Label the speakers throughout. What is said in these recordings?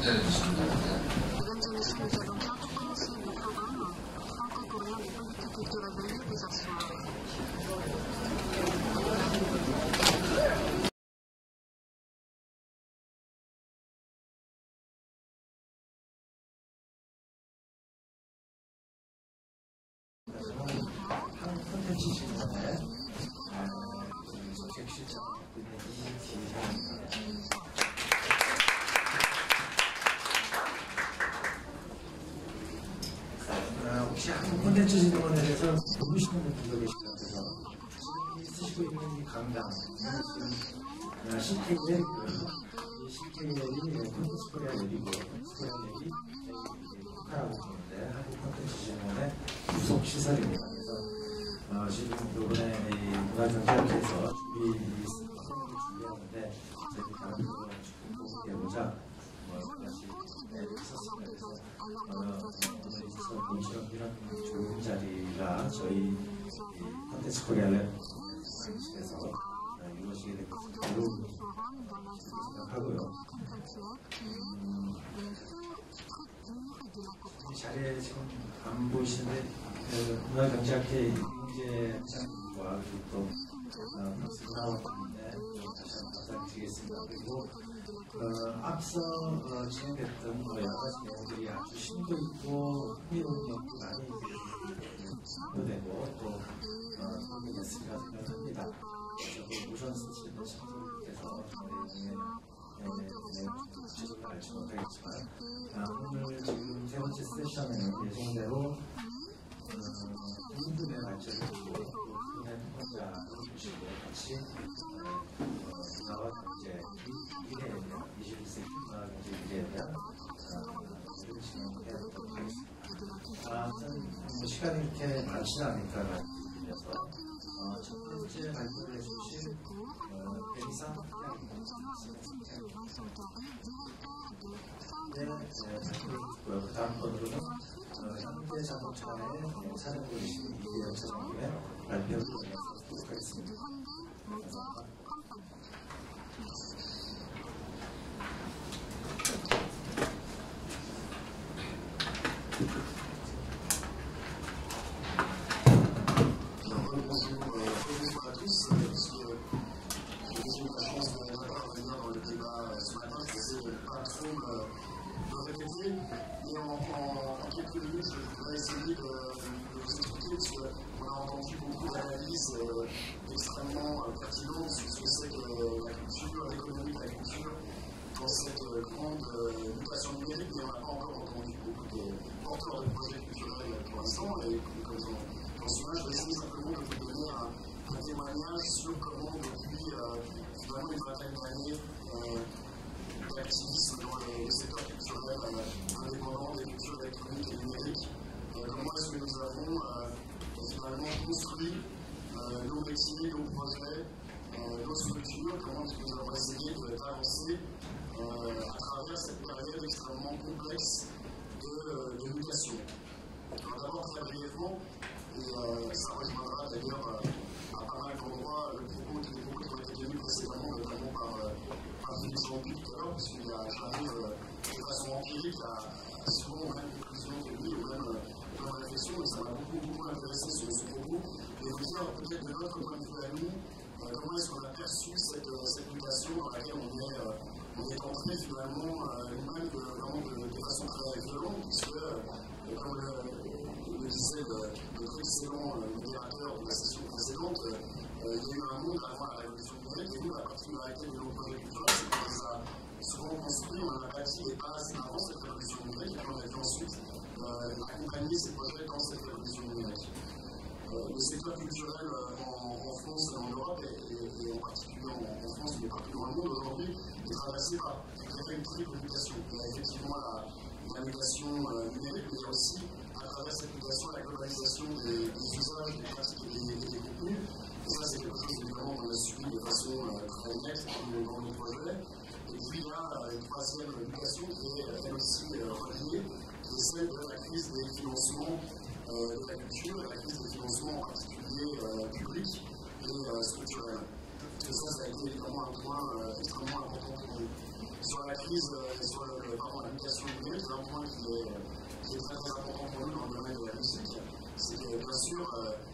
Speaker 1: 기다려주시면 됩니다.
Speaker 2: Mesdames et messieurs, nous allons bientôt commencer le programme franco-coréen des politiques culturelles. Veuillez vous asseoir.
Speaker 3: 콘텐츠 시간에 객실장을 맡고 있는 이지현입니다. 혹시 한 콘텐츠 진흥원에 대해서 모르시는 분들도 계실 것 같아서 지금 쓰시고 있는 이 강당, 지금 CK의 콘텐츠 코리아 랩이고 코리아 랩이 하라고 보는데 한국 콘텐츠 진흥원의 부속 시설입니다. 그래서 지금 이번에 문화경제학회에서 준비하는데 저희 다른 거 공개해보자 다시 있었습니다. 그래서 이런 좋은 자리가 저희 콘텐츠 코리아를 에서 이루어지게 될 것을 매우 생각하고요. 이 자리에 지금 안 보이시는데 문화경제학회 이경재 회장님과 그리고 또 박수 나왔는데 다시 한번 감사드리겠습니다. 그리고 앞서 진행됐던 여러 가지 내용들이 아주 심도 있고 흥미로운 내용도 많이 공유되고 또 도움이 됐으리라 생각합니다. 저도 우선 쓰시는 친구들께서 지금 알지 못하겠지만 오늘 지금 세 번째 세션에는 예정대로 군분의 발전을 두고 군의 통과자를 모시고 같이 나와 경제 미래에 대한 21세기 문화경제 미래에 대한 것을 진행해야 될 것 같습니다. 저는 시간이 이렇게 많지는 않으니까 말씀드려서 첫 번째 발표를 해주실 백이상 발표를 듣고요. 그 다음 번으로는 현대자동차의 사장으로 계신 이대영 차장님의 발표를 듣도록 하겠습니다.
Speaker 4: Et en quelques minutes, je voudrais essayer de vous expliquer, parce qu'on a entendu beaucoup d'analyses extrêmement pertinentes sur ce que c'est que la culture, l'économie de la culture, dans cette grande mutation numérique, mais on n'a pas encore entendu beaucoup de porteurs de projets culturels pour l'instant. Et comme j'en suis là, je vais essayer simplement de vous donner un témoignage sur comment, depuis finalement une vingtaine d'années, d'activisme dans le secteur culturel indépendant des cultures électroniques et numériques. Comment est-ce que nous avons finalement construit nos métiers, nos projets, nos structures, comment est-ce que nous avons essayé d'avancer à travers cette période extrêmement complexe de mutation. Alors d'abord très brièvement, et ça rejoindra d'ailleurs à pas mal d'endroits les propos qui ont été tenus précédemment, notamment par Philippe Jean-Puy tout à l'heure, puisqu'il j'arrive de façon empirique à souvent aux mêmes conclusions que lui, aux mêmes réflexions, et ça m'a beaucoup intéressé ce propos, et vous dire peut-être de notre point de vue à nous, comment est-ce qu'on a perçu cette mutation dans laquelle on est entré finalement nous-mêmes de façon très violente, puisque, comme le disait notre excellent modérateur de la session précédente, il y a eu un monde avant la révolution numérique, et nous, la particularité de nos projets culturels, c'est qu'on les a souvent construits, on a bâti les bases avant cette révolution numérique, et on a pu ensuite accompagner ces projets dans cette révolution numérique. Le secteur culturel en France et en Europe, et en particulier en France, mais partout dans le monde aujourd'hui, est traversé par une triple mutation. Il y a effectivement la mutation numérique, mais il y a aussi, à travers cette mutation, la globalisation des usages, des pratiques et des contenus. Et ça, c'est quelque chose évidemment qu'on a suivi de façon très nette dans nos projets. Et puis il y a une troisième mutation qui est elle aussi reliée, qui est celle de la crise des financements de la culture, et la crise des financements en particulier publics et structurels. Et ça a été évidemment un point extrêmement important pour nous. Sur la crise, sur la mutation numérique, c'est un point qui est très très important pour nous dans le domaine de la musique. C'est que bien sûr,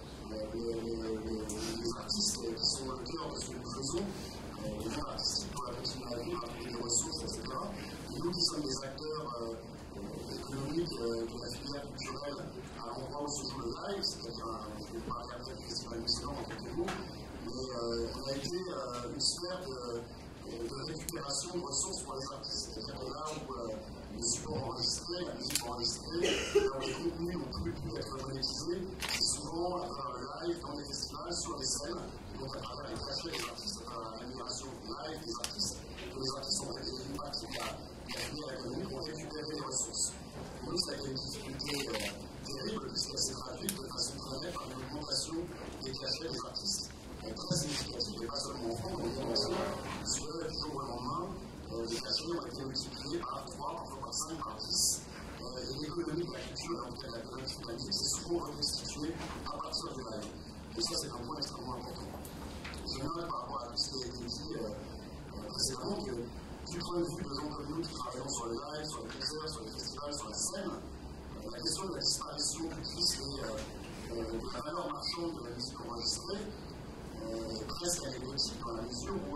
Speaker 4: les artistes qui sont au cœur de ce que nous faisons, les gens artistiques doivent continuer à vivre, à trouver des ressources, etc. Et nous qui sommes des acteurs économiques de la filière culturelle à l'endroit où se joue le live, c'est-à-dire, je ne vais pas regarder le festival musulman en quelques mots, mais on a été une sphère de récupération de ressources pour les artistes. C'est-à-dire que là où les supports enregistrés, la musique enregistrée, là où les contenus n'ont plus pu être monétisés, c'est souvent à travers le live, dans des festivals, sur des scènes, donc à travers les cachets des artistes, à travers l'amélioration du live des artistes. Et les artistes ont été une partie de la filière économique, ont récupéré les ressources. Pour nous, ça a été une difficulté terrible, puisqu'elle s'est traduite de façon très nette par une augmentation des cachets des artistes. Très significative, et pas seulement en France, mais en entier, puisque du jour au lendemain, les cachets ont été multipliés par 3, parfois par 5, par 10. Et l'économie de la culture, en tout cas de la colonne climatique, s'est souvent reconstituée à partir du live. Et ça, c'est un point extrêmement important. Je note par rapport à tout ce qui a été dit précédemment que du point de vue de gens comme nous qui travaillons sur le live, sur les concerts, sur les festivals, sur la scène, la question de la disparition du disque et de la valeur marchande de la musique enregistrée presque anecdotique dans la mesure où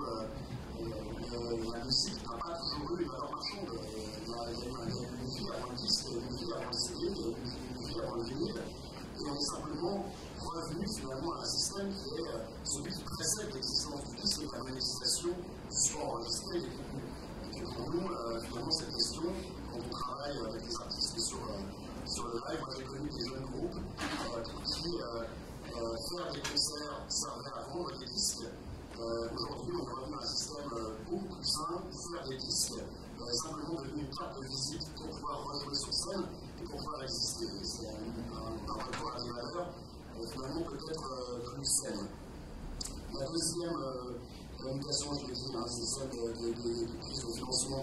Speaker 4: la musique n'a pas toujours eu une valeur marchande. Il y a eu une vie avant le disque, il y a eu une vie avant le CD, il y a eu une vie avant le vinyle, et on est simplement revenu finalement à un système qui est celui qui précède l'existence du disque et la monétisation du support enregistré et des contenus. Et pour nous, finalement, cette question, quand on travaille avec les artistes sur le live, moi j'ai connu des jeunes groupes pour qui faire des concerts servait à vendre des disques. Aujourd'hui, on est revenu à un système beaucoup plus simple, faire des disques, simplement devenu une carte de visite pour pouvoir rejouer sur scène et pour pouvoir exister. C'est un rapport à des valeurs finalement peut-être plus saines. La deuxième mutation, je l'ai dit, c'est celle des crises de financement,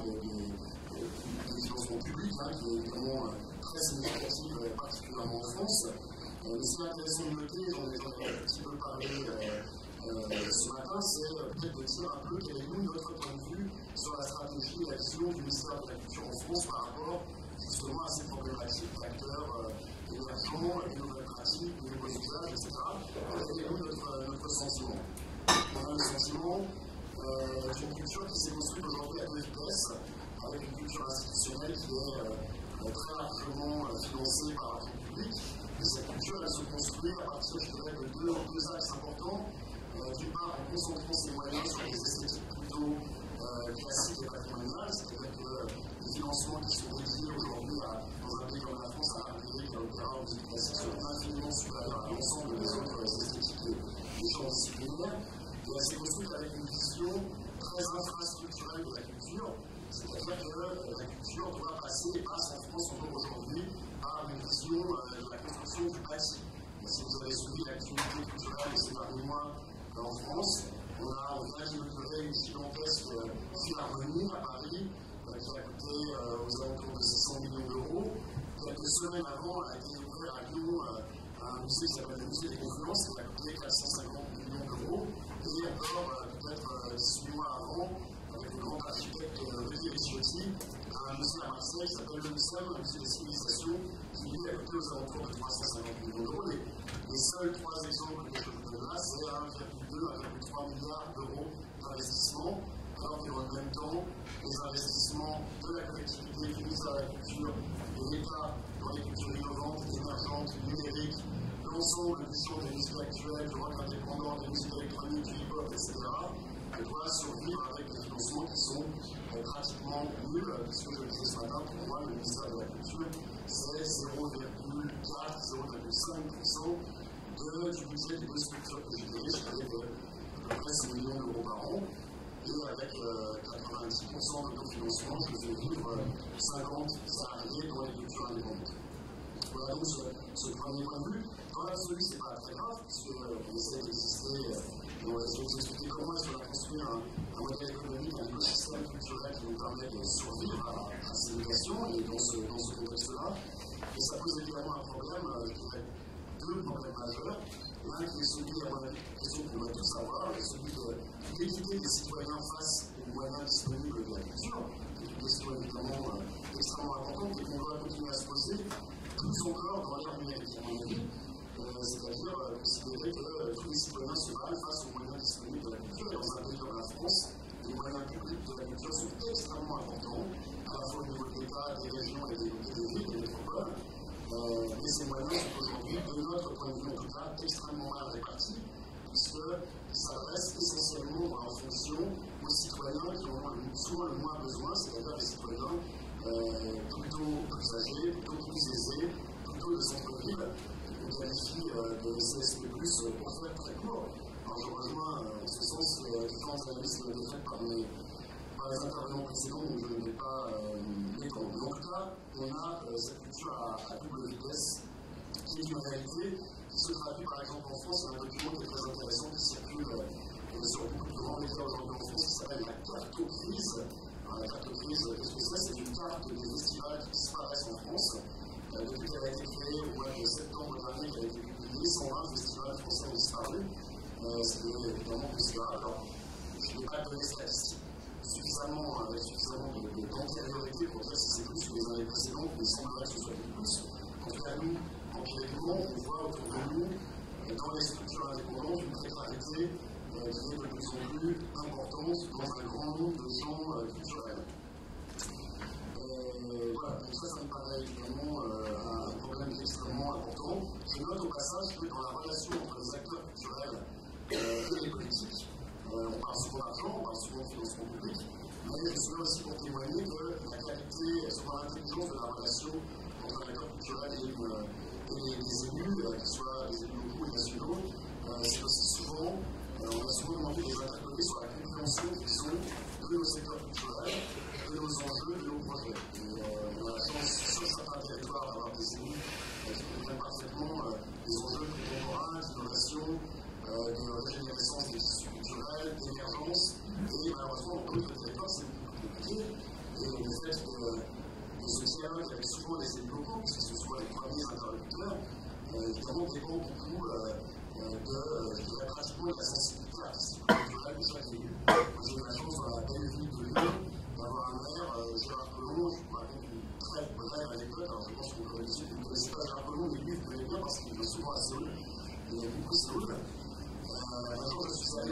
Speaker 4: des financements publics, qui est évidemment très significative, particulièrement en France. Mais ce qui est intéressant de noter, j'en ai un petit peu parlé ce matin, c'est peut-être de dire un peu quel est notre point de vue sur la stratégie et la vision du ministère de la Culture en France par rapport justement à ces problématiques d'acteurs émergents, des nouvelles pratiques, des nouveaux usages, etc. Quel est notre sentiment? On a le sentiment d'une culture qui s'est construite aujourd'hui à 2 vitesses, avec une culture institutionnelle qui est très largement financée par l'argent public. Et cette culture, elle se construit à partir, je dirais, de deux axes importants. D'une part, en concentrant ses moyens sur des esthétiques plutôt classiques et patrimoniales, c'est-à-dire que les financements qui sont dédiés aujourd'hui dans un pays comme la France, à l'art lyrique, à l'opéra, aux musiques classiques, sont infiniment supérieurs à l'ensemble des autres esthétiques et des genres disciplinaires. Et elle s'est construite avec une vision très infrastructurelle de la culture, c'est-à-dire que la culture doit passer et passe en France encore aujourd'hui par une vision de la construction du bâti. Si vous avez suivi l'activité culturelle de ces derniers mois en France, on vient d'inaugurer une gigantesque philharmonie à Paris qui a coûté aux alentours de 600 millions d'euros. Quelques semaines avant, a été ouvert à Lyon un musée qui s'appelle le Musée des Confluences qui a coûté 450 millions d'euros. Et encore peut-être 18 mois avant, avec le grand architecte Rudy Ricciotti, un musée à Marseille qui s'appelle le MUSEM, un musée des civilisations, qui lui a coûté aux alentours de 350 millions d'euros. Les seuls 3 exemples que je vous donne là, c'est 1,2-1,3 milliards d'euros d'investissement, alors que dans le même temps, les investissements de la collectivité, du ministère de la Culture et l'État dans les cultures innovantes, émergentes, numériques, l'ensemble du champ des musiques actuelles, du rock indépendant, des musiques électroniques, du hip-hop, etc., doit survivre avec des financements qui sont pratiquement nuls, puisque je le disais ce matin, pour moi, le ministère de la Culture, c'est 0,4-0,5% du budget des 2 structures que je dirige, avec à peu près 100 millions d'euros par an, et avec 90% de nos financements, je fais vivre 50 salariés dans les cultures indépendantes. Voilà donc ce premier point de vue. Dans l'absolu, ce n'est pas très grave, puisqu'on essaie d'exister. Je vais vous expliquer comment est-ce qu'on a construit un modèle économique, un écosystème culturel qui nous permet de survivre à ces mutations et dans ce contexte-là. Et ça pose évidemment un problème, je dirais 2 problèmes majeurs. L'un qui est celui, à mon avis, une question qu'on doit tous avoir, celui de l'équité des citoyens face aux moyens disponibles de la culture. question évidemment extrêmement importante et qu'on doit continuer à se poser, plus encore dans l'ère numérique, à mon avis. C'est-à-dire considérer que tous les citoyens se valent face aux moyens disponibles de la culture. Et dans un pays comme la France, les moyens publics de la culture sont extrêmement importants, à la fois au niveau de l'État, des régions et des villes, des métropoles. Mais ces moyens sont aujourd'hui, de notre point de vue en tout cas, extrêmement mal répartis, puisqu'ils s'adressent essentiellement en fonction aux citoyens qui en ont souvent le moins besoin, c'est-à-dire des citoyens plutôt plus âgés, plutôt plus aisés, plutôt de centre-ville, qu'on qualifie de CSP+, pour faire très court. Alors je rejoins en ce sens différentes analyses faites par les intervenants précédents, donc je ne vais pas l'étendre. Mais en tout cas, on a cette culture à double vitesse, qui est une réalité qui se traduit par exemple en France. Il y a un document qui est très intéressant qui circule sur beaucoup de grands médias aujourd'hui en France, qui s'appelle la cartoprise. Alors, la cartoprise, qu'est-ce que c'est? C'est une carte des festivals qui disparaissent en France. Depuis qu'elle a été créée au mois de septembre dernier, qu'elle a été publiée, 120 festivals français ont disparu. C'est évidemment considérable. Alors, je n'ai pas donné statistiques suffisamment d'antériorité pour dire si c'est plus que les années précédentes, mais il semblerait que ce soit plus. En tout cas, nous, empiriquement, on voit autour de nous, dans les structures indépendantes, une précarité qui est de plus en plus importante dans un grand nombre de champs culturels. Voilà, donc ça me paraît évidemment un problème extrêmement important. Je note au passage que dans la relation entre les acteurs culturels et les politiques, on parle souvent d'argent, on parle souvent de financement public, mais je suis là aussi pour témoigner de la qualité, souvent l'intelligence de la relation entre un acteur culturel et les élus, qu'ils soient des élus locaux ou nationaux. C'est aussi souvent, on a souvent demandé des interpeller sur la compréhension qu'ils ont de nos secteurs culturels, de nos enjeux, de nos projets. On a la chance sur certains territoires d'avoir des élus qui comprennent parfaitement les enjeux contemporains, d'innovation, de régénérescence des tissus culturels, d'émergence, et malheureusement dans d'autres territoires c'est beaucoup plus compliqué. Et le fait de ce dialogue avec souvent les élus locaux, puisque ce sont les premiers interlocuteurs, évidemment dépend beaucoup je dirais pratiquement de la sensibilité artistique culturelle de chaque élu. J'ai eu la chance dans la belle ville de Lyon d'avoir un maire, Gérard Collomb. Je vous raconte une très brève anecdote. Alors je pense que vous ne connaissez pas Gérard Collomb, mais lui vous connaissez bien parce qu'il est souvent à Séoul. Il y a beaucoup Séoul. Un jour je suis allé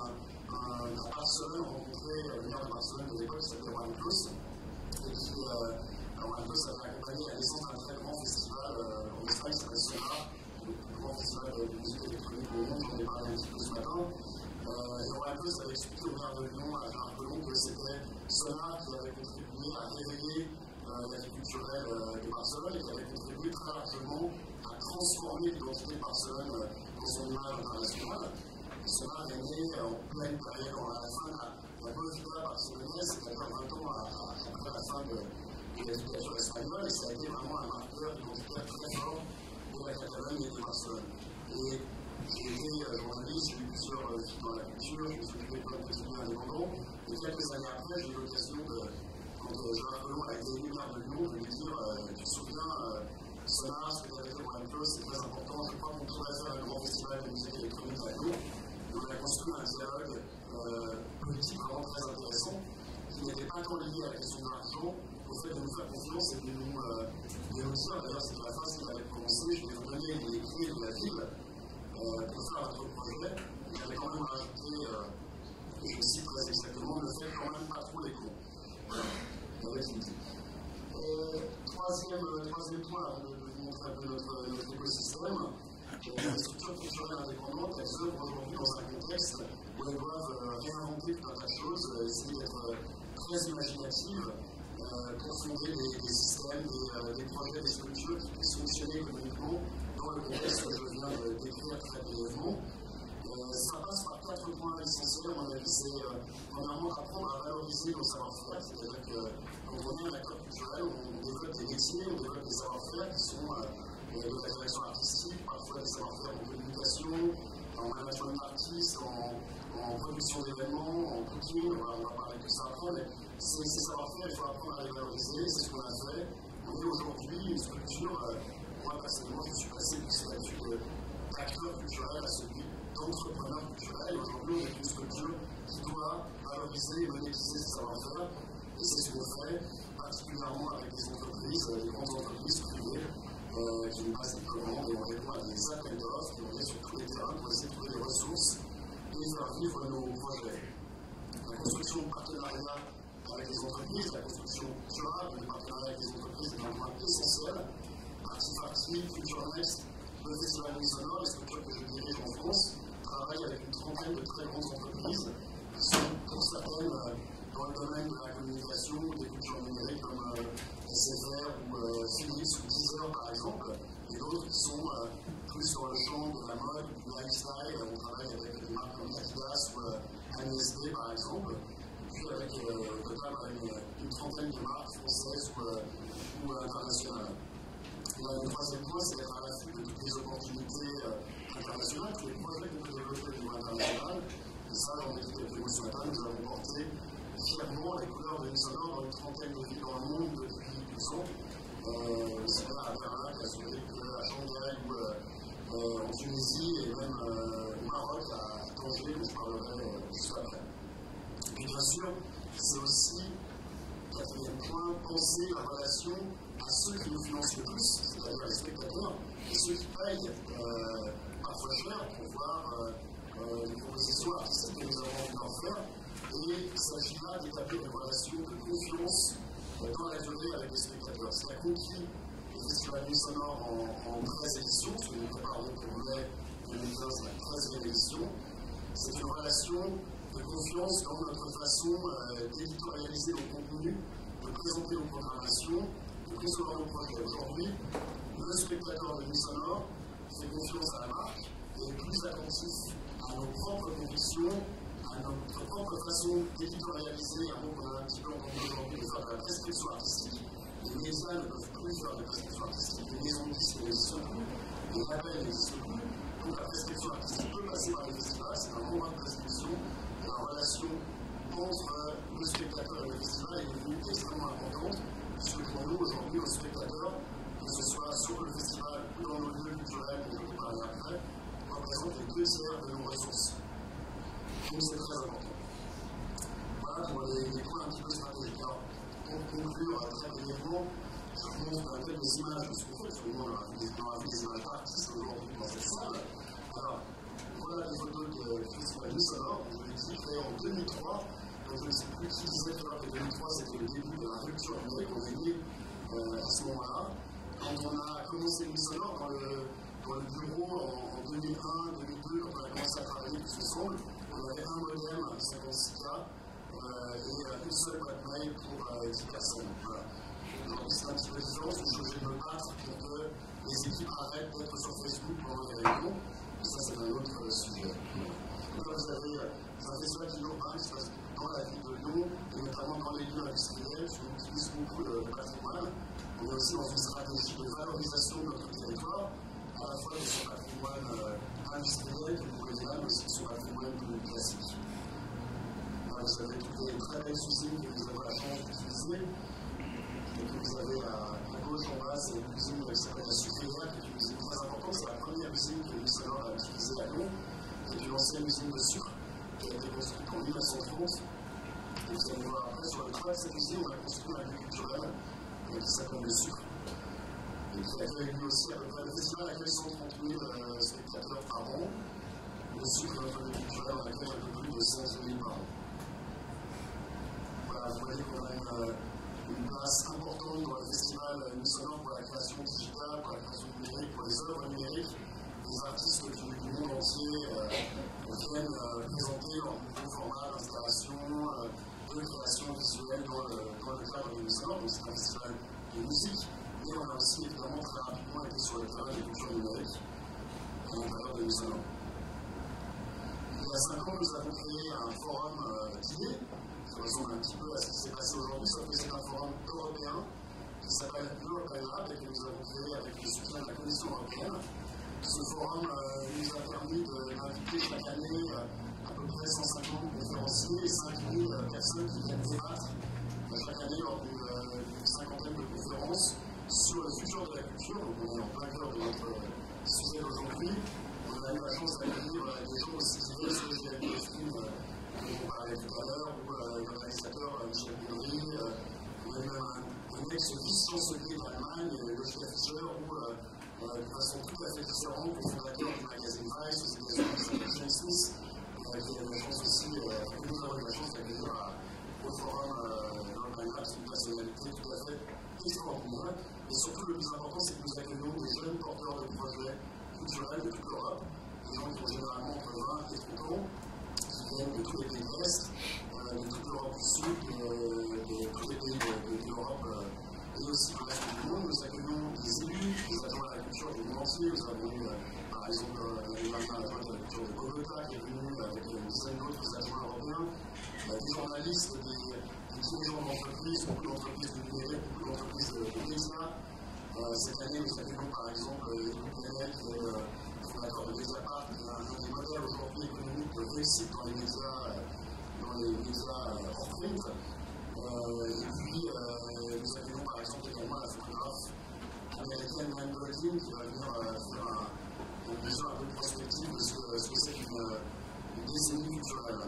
Speaker 4: à Barcelone rencontrer le maire de Barcelone de l'époque qui s'appelait Juan Clos. Et qui, Juan Clos avait accompagné la naissance d'un très grand festival en Espagne qui s'appelle Sonar, le plus grand festival de musique électronique au monde, j'en ai parlé un petit peu ce matin. Et Juan Clos avait expliqué au maire de Lyon, à Gérard Collomb, que c'était Sonar qui avait contribué à réveiller la vie culturelle de Barcelone et qui avait contribué très largement à transformer l'identité de Barcelone dans son image internationale. Sonar est né en pleine période, à la fin de la movida barcelonaise, c'est-à-dire 20 ans après la fin de la dictature espagnole, et ça a été vraiment un marqueur identitaire très fort de la Catalogne et de Barcelone. Et j'ai été journaliste, j'ai eu plusieurs films dans la culture, je me suis occupé de plein de quotidiens indépendants, et quelques années après, j'ai eu l'occasion quand Gérard Collomb a été élu maire de Lyon, de lui dire tu te souviens, Sonar, ce que tu avais fait pour Juan Clos, c'est très important, je crois qu'on pourrait faire un grand festival de musique électronique à Lyon. Et on a construit un dialogue politique vraiment très intéressant, qui n'était pas tant lié à la question de l'argent, au fait de nous faire confiance et de nous dire, d'ailleurs c'est la phase qui avait commencé, je vais vous donner les clés de la ville pour faire notre projet. J'avais quand même rajouté, je cite très exactement, ne faites quand même pas trop les cons. Troisième point, avant de vous montrer un peu notre écosystème, les structures culturelles indépendantes, elles œuvrent aujourd'hui dans un contexte où elles doivent réinventer tout un tas de choses, essayer d'être très imaginatives pour fonder des systèmes, des projets, des structures qui puissent fonctionner économiquement dans le contexte que je viens de décrire très brièvement. Ça passe par 4 points essentiels, à mon avis. C'est premièrement apprendre à valoriser nos savoir-faire, c'est-à-dire que quand on est un acteur culturel, on développe des métiers, on développe des savoir-faire qui sont de la direction artistique, parfois des savoir-faire en communication, en management d'artistes, en production d'événements, en cooking, on va parler de ça après, mais ces savoir-faire, il faut apprendre à les valoriser, c'est ce qu'on a fait. On est aujourd'hui une structure, moi personnellement, je suis passé du statut d'acteur culturel à celui d'entrepreneur culturel, et aujourd'hui on est une structure qui doit valoriser et monétiser ces savoir-faire. Et c'est ce qu'on fait particulièrement avec des entreprises, des grandes entreprises privées qui nous passent des commandes et on répond à des appels d'offres et on est sur tous les terrains pour essayer de trouver des ressources et faire vivre nos projets. La construction de partenariats avec les entreprises, la construction durable de partenariats avec les entreprises est un point essentiel. Parti, Culture Next, le Festival Nuit Sonore, les structures que je dirige en France, travaillent avec une trentaine de très grandes entreprises qui sont pour certaines dans le domaine de la communication ou des cultures numériques comme SFR ou Philips ou Deezer par exemple, et d'autres qui sont plus sur le champ de la mode, du lifestyle. On travaille avec des marques comme Adidas ou ANSD par exemple, et puis avec une trentaine de marques françaises ou internationales. Le troisième point, c'est d'être à l'affût de toutes les opportunités internationales, tous les projets qu'on peut développer au niveau international. Et ça, j'en ai dit quelques mots ce matin, nous avons porté fièrement les couleurs de Nuit Sonore dans une trentaine de villes dans le monde depuis 12 ans. C'est là à Berlin, à Zurich, à Shanghai ou en Tunisie et même au Maroc, à Tanger, dont je parlerai juste après. Et puis bien sûr, c'est aussi, quatrième point, penser la relation à ceux qui nous financent le plus, c'est-à-dire les spectateurs, et ceux qui payent parfois cher pour voir les propositions artistiques que nous avons envie d'en faire. Et il s'agit là d'établir une relation de confiance dans la durée avec les spectateurs. Ce qui a conquis le Festival Nuit Sonore en 13 éditions, parce que nous préparons pour mai 2015 la 13e édition. C'est une relation de confiance dans notre façon d'éditorialiser nos contenus, de présenter nos programmations, de concevoir nos projets. Aujourd'hui, le spectateur de Nuit Sonore fait confiance à la marque et est plus attentif à nos propres convictions, à notre propre façon d'éditorialiser, un mot qu'on a un petit peu entendu aujourd'hui, de faire de la prescription artistique. Les médias ne peuvent plus faire de la prescription artistique, les maisons de disques n'existent plus, les labels n'existent plus. Donc la prescription artistique peut passer par les festivals, c'est un moment de prescription, et la relation entre le spectateur et le festival est devenue extrêmement importante, puisque pour nous aujourd'hui, nos spectateurs, que ce soit sur le festival ou dans nos lieux culturels, dont je vais parler après, représentent les 2/3 de nos ressources. Donc c'est très important. Voilà pour les points un petit peu stratégiques. Alors, pour conclure très brièvement, je vous montre quelques images de ce qu'on fait, parce que nous, on a vu des images d'artistes aujourd'hui dans cette salle. Alors, voilà des photos du Festival Nuit Sonore, je l'ai dit, créé en 2003. Donc je ne sais plus qui disait que 2003 c'était le début de la rupture numérique, on est né à ce moment-là. Quand on a commencé Nuit Sonore dans le bureau en 2001, 2002, quand on a commencé à travailler tous ensemble, on avait un modem 56K et une seule boîte mail pour 10 personnes. Voilà. Aujourd'hui, c'est un petit peu différent, je suis obligé de me battre pour que les équipes arrêtent d'être sur Facebook pendant les réunions. Et ça, c'est un autre sujet. Donc là, vous avez un festival qui urbain qui se passe dans la ville de Lyon, et notamment dans les lieux industriels, qui utilisent beaucoup le patrimoine. On est aussi dans une stratégie de valorisation de notre territoire, à la fois de son patrimoine industriel, que vous pouvez dire, mais aussi de son patrimoine plus classique. Là, vous avez toutes les très belles usines que vous avez la chance d'utiliser. Et que vous avez à gauche en bas, c'est une usine qui s'appelle la Sucrière, qui est une usine très importante. C'est la première usine que Nuit Sonore a utilisée à Lyon. C'est une ancienne usine de sucre qui a été construite en 1930. Et vous allez voir après, sur le toit de cette usine, on a construit un lieu culturel qui s'appelle le sucre. Et qui accueille lui aussi à peu près, le festival accueille 130 000 spectateurs par an. Le sucre, notre lieu culturel, on accueille un peu plus de 100 000 par an. Voilà, vous voyez qu'on a une place importante dans le festival Nuit Sonore pour la création digitale, pour la création numérique, pour les œuvres numériques. Les artistes du monde entier viennent présenter leur nouveau format d'installation, de création visuelle dans le cadre de Nuit Sonore. Donc c'est un festival de musique, mais on a aussi évidemment très rapidement été sur le terrain des cultures numériques à l'intérieur de Nuit Sonore. Il y a 5 ans, nous avons créé un forum d'idées. Ça ressemble un petit peu à ce qui s'est passé aujourd'hui, sauf que c'est un forum européen qui s'appelle European Lab et que nous avons créé avec le soutien de la Commission européenne. Ce forum nous a permis d'inviter chaque année à peu près 150 conférenciers et 5000 personnes qui viennent débattre chaque année lors d'une cinquantaine de conférences sur le futur de la culture. Donc on est en plein cœur de notre sujet d'aujourd'hui. On a eu la chance d'accueillir des gens aussi divers sur les film dont on parlait tout à l'heure, ou le réalisateur Michel Gondry, tous chanceliers d'Allemagne, Joschka Fischer, ou de façon tout à fait différente, le fondateur du magazine Vice aux États-Unis, qui s'appelle James Smith, qui a la chance aussi, que nous avons eu la chance d'accueillir au forum Urban Lab, c'est une personnalité tout à fait extraordinaire. Et surtout, le plus important, c'est que nous accueillons des jeunes porteurs de projets culturels de toute l'Europe, des gens qui ont généralement entre 20 et 30 ans, qui viennent de tous les pays de l'Est, de toute l'Europe du Sud, de tous les pays de l'Europe et aussi du reste du monde. Nous accueillons des élus, des adjoints à la culture du monde entier. Nous avons eu, par exemple, l'année dernière, l'adjoint à la culture de Bogota, qui est venu avec une dizaine d'autres adjoints européens, des journalistes, des dirigeants d'entreprises, beaucoup d'entreprises du numérique, beaucoup d'entreprises de médias. Cette année, nous accueillons par exemple Émile Plenel, qui est le fondateur de Mediapart, qui est un des modèles aujourd'hui économiques de réussite dans les médias hors print. Et puis, nous accueillons par exemple également la photographe américaine Nan Goldin, qui va venir faire une vision un peu prospective de ce que c'est qu'une décennie culturelle.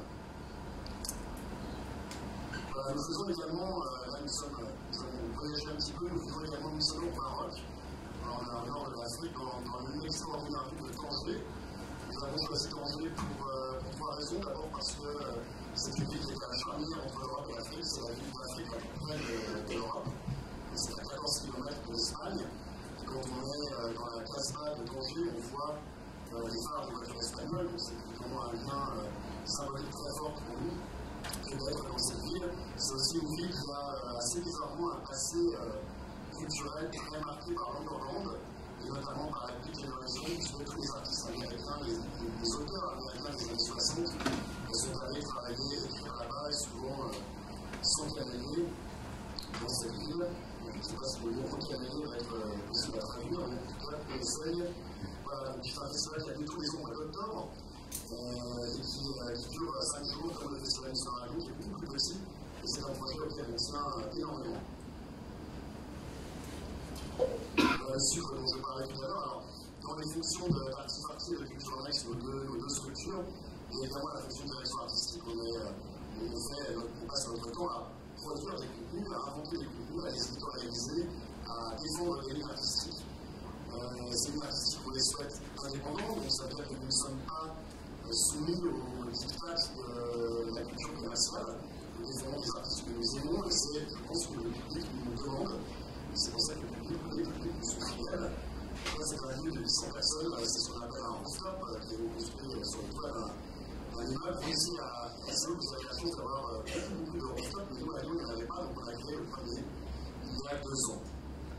Speaker 4: Nous faisons également, là nous avons voyagé un petit peu, nous faisons également une salon au Maroc, au nord de l'Afrique, dans une extraordinaire ville de Tanger. Nous avons choisi Tanger pour trois raisons. D'abord parce que c'est une ville qui est à la charnière entre l'Europe et l'Afrique, c'est la ville d'Afrique la plus près de l'Europe, c'est à 14 km de l'Espagne. Et quand on est dans la Casbah de Tanger, on voit les phares des voitures espagnoles, donc c'est vraiment un lien symbolique très fort pour nous. D'être dans cette ville, c'est aussi une ville qui a assez bizarrement un passé culturel très marqué par l'Underground, et notamment par la Big Generation, puisque tous les artistes américains, les auteurs américains des années 60 sont allés travailler, écrire là-bas, et souvent sans canalier dans cette ville. Je ne sais pas si le mot canalier va être possible à traduire, mais en tout cas, on essaye. Voilà, donc c'est un festival qui a lieu tous les ans au mois d'octobre. Et qui dure 5 jours comme le festival du Seraglio, qui est beaucoup plus petit, et c'est un projet auquel on tient énormément. Le sucre dont je parlais tout à l'heure, alors dans les fonctions de partie et de Culture Next, nos deux structures, il y a évidemment la fonction de direction artistique, on passe notre temps à produire des contenus, à inventer des contenus, à les éditorialiser, à défendre les lignes artistiques. Ces lignes artistiques, on les souhaite indépendantes, donc ça veut dire que nous ne sommes pas soumis aux dictats de la culture commerciale. Nous défendons des artistes que nous aimons, et c'est, je pense, que le public nous demande. C'est pour ça que le public nous sont fidèles. C'est un lieu de 800 personnes, c'est ce qu'on appelle un rooftop, qui est construit sur le toit d'un immeuble. Ici, à Saint-Denis, vous avez la chance d'avoir beaucoup de rooftops, mais nous, à Lyon, il n'y en avait pas, donc on a créé le premier il y a 2 ans.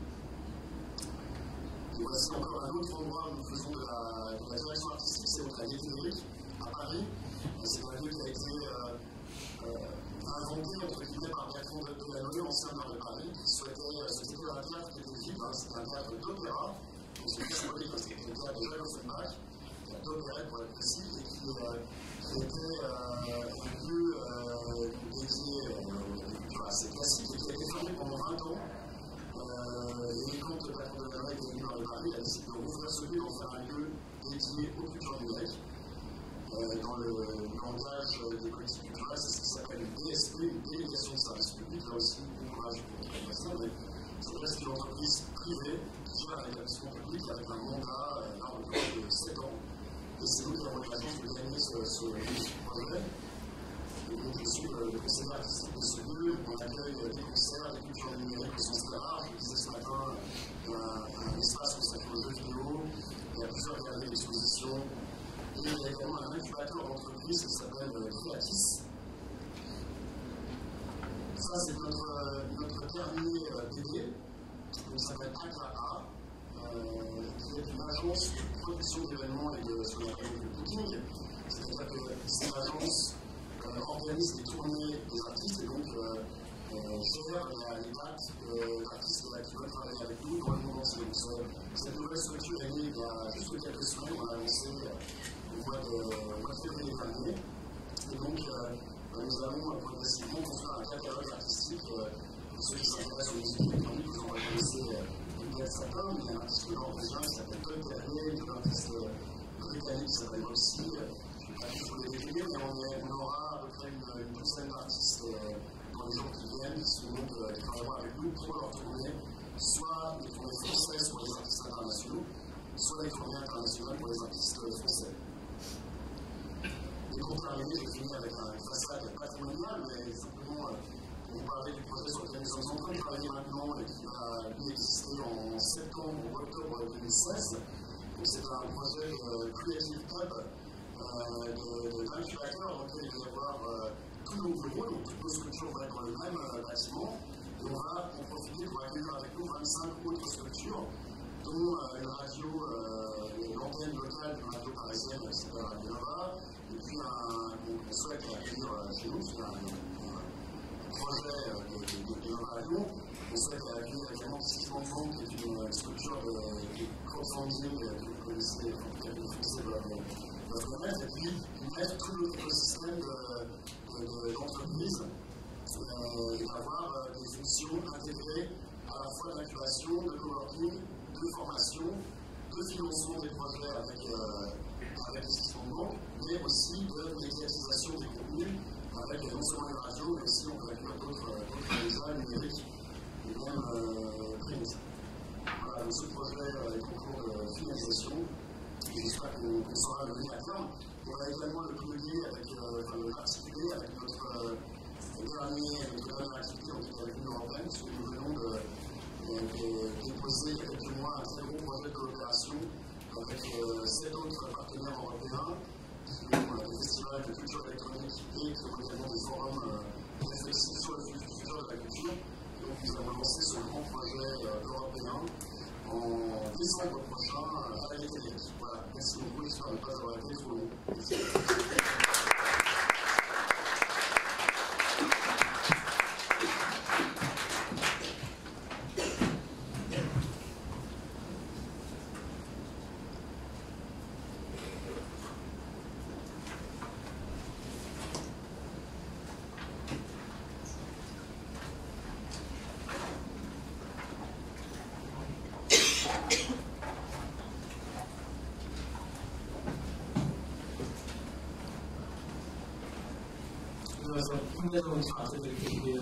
Speaker 4: Et voici encore un autre endroit où nous faisons de la direction artistique, c'est au Théâtre Lyrique, à Paris. C'est un lieu qui a été inventé entre guillemets par Bertrand Delanoë, ancien maire de Paris, qui souhaitait, c'était un théâtre qui était vide, c'était un théâtre d'opéra, donc c'est plus symbolique parce que c'était le théâtre de Jacques Offenbach, d'opérette pour être précis, et qui était un lieu dédié à une culture assez classique, et qui a été fermé pendant 20 ans. Et quand le patron de la était venu dans le Paris, il a décidé de rouvrir ce lieu, d'en faire un lieu dédié aux cultures numériques. Dans le langage des politiques culturelles, c'est ce qui s'appelle une DSP, une délégation de service public. Là aussi, bon courage pour ça, mais c'est une entreprise privée qui gère un établissement public avec un mandat de 7 ans. Et c'est nous qui avons eu la chance de gagner ce projet. Et donc, je suis le conseiller artistique de ce lieu. On accueille des concerts, des cultures numériques au sens très large. Je disais ce matin, un espace consacré aux jeux vidéo. Il y a plusieurs galeries d'exposition. Et il y a également un incubateur d'entreprise qui s'appelle Creatis. Ça, c'est notre dernier DD, qui s'appelle AKA, qui est une agence de production d'événements et de ce qu'on appelle le booking. C'est-à-dire que cette agence organise des tournées des artistes et donc gère les dates d'artistes qui veulent travailler avec nous dans le monde entier. Donc, cette nouvelle structure est née il y a juste quelques semaines, on l'a lancée au mois de février dernier. Et donc, nous allons progressivement construire un catalogue artistique. Pour ceux qui s'intéressent aux musiques électroniques, vous en reconnaissez peut-être certains, mais il y a un artiste norvégien qui s'appelle Todd Terje, il y a un artiste britannique qui s'appelle Roxy. Je ne vais pas tous vous les décrire, mais on aura à peu près une douzaine d'artistes dans les jours qui viennent qui travailleront avec nous pour leur tournée ans et qui va lui exister en septembre ou octobre 2016. Donc c'est un projet de Creative Hub, d'incubateur dans lequel il va y avoir tous nos bureaux, donc toutes nos structures vont être dans le même bâtiment. Et on va en profiter pour accueillir avec nous 25 autres structures, dont une radio, l'antenne locale d'une radio parisienne qui s'appelle Radio Nova, et puis on souhaite accueillir chez nous, c'est un projet de Nova à Lyon. On souhaite accueillir également Sisman Bank, qui est une structure de crowdfunding que vous connaissez, en tout cas que vous connaissez votre connaître, et puis mettre tout l'écosystème d'entreprise et avoir des fonctions intégrées à la fois d'incubation, de coworking, de formation, de financement des projets avec les Sisman Bank, mais aussi de médiatisation des contenus avec non seulement les radios, mais aussi on peut accueillir d'autres médias numériques et même print. Voilà, donc ce projet est en cours de finalisation et j'espère qu'on saura le mener à terme. On va également le plugger l'articuler avec notre dernière activité avec l'Union européenne, puisque nous venons de déposer il y a quelques mois un très gros projet de coopération avec 7 autres partenaires européens qui ont des festivals de culture électronique et qui ont également des forums réflexifs sur le futur de la culture. Donc nous avons lancé ce grand projet européen en décembre prochain à la Métélique. Voilà, merci beaucoup, j'espère ne pas avoir été trop long. Merci.
Speaker 1: 한대성 자세들이고요.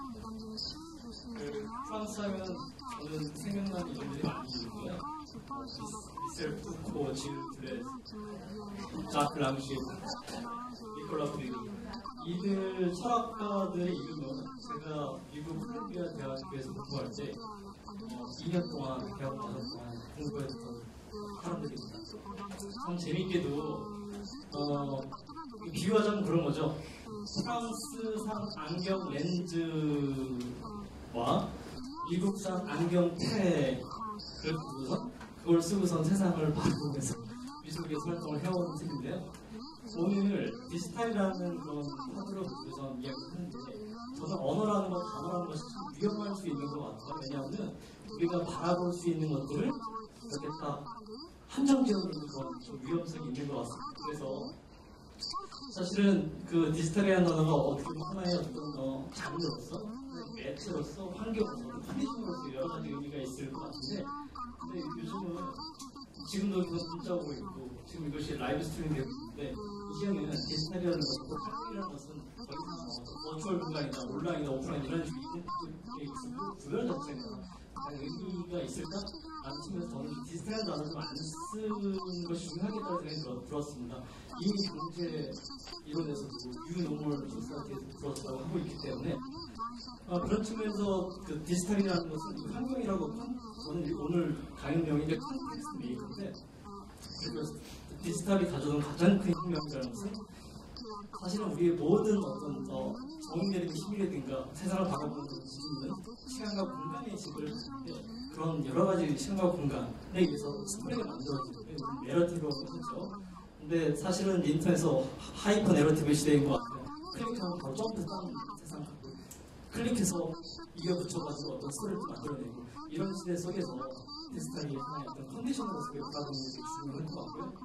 Speaker 1: 프랑스 하면 저는 생각나는 이름들이 많이 있고요. 미셀 푸코, 질 드레스, 자크 랑시, 니콜라 프리그. 이들 철학가들의 이름은 제가 미국 콜롬비아 대학교에서 공부할 때 2년 동안 대학 가서 동안 공부했던 사람들입니다. 참 재밌게도 비유하자면 그런 거죠. 프랑스산 안경 렌즈와 미국산 안경테를 두고서 그걸 쓰고선 세상을 바라보면서 미술계에서 활동을 해온 셈인데요. 오늘 디지털이라는 그런 화두를 보고서 이야기를 하는데 저는 언어라는 것, 단어라는 것이 참 위험할 수 있는 것 같아요. 왜냐하면 우리가 바라볼 수 있는 것들을 이렇게 다 한정지어놓는 그런 좀 위험성이 있는 것 같습니다. 그래서 사실은 그 디지털이라는 단어가 어떻게 하나의 어떤 장르로서, 매체로서, 환경으로서, 컨디션으로서 여러 가지 의미가 있을 것 같은데, 근데 요즘은 지금도 문자 오고 있고, 지금 이것이 라이브 스트리밍 되고 있는데, 이제는 디지털이라는 것도 환경이라는 것은 더 이상 버추얼 공간이나 온라인이나 오프라인 이런 식의 구별 자체가 의미가 있을까? 라는 측면에서 저는 디지털이라는 단어를 좀 안 쓰는 것이 중요하겠다는 생각이 들었습니다. 이미 경제 이론에서도 뉴노멀 소사이티에서 들었다고 하고 있기 때문에 그런 측면에서 그 디지털이라는 것은 환경이라고 저는 오늘 강연명이 이제 컨텍스트 메이커인데 그래서 디지털이 가져온 가장 큰 혁명이라는 것은 사실은 우리의 모든 어떤 정의되는 힘이라든가 세상을 바라보는 기준은 시간과 공간의 질을 하는데 그런 여러 가지 시간과 공간에 의해서 스토리가 만들어지는 내러티브라고 하죠. 근데 사실은 인터넷에서 하이퍼 내러티브 시대인 것 같아요. 클릭하면 바로 점프 다운 세상 갖고 클릭해서 이겨 붙여가지고 어떤 스토리를 만들어내고 이런 시대 속에서 디지털이 하나의 어떤 컨디션으로서 바라보는 게 중요할 것 같고요.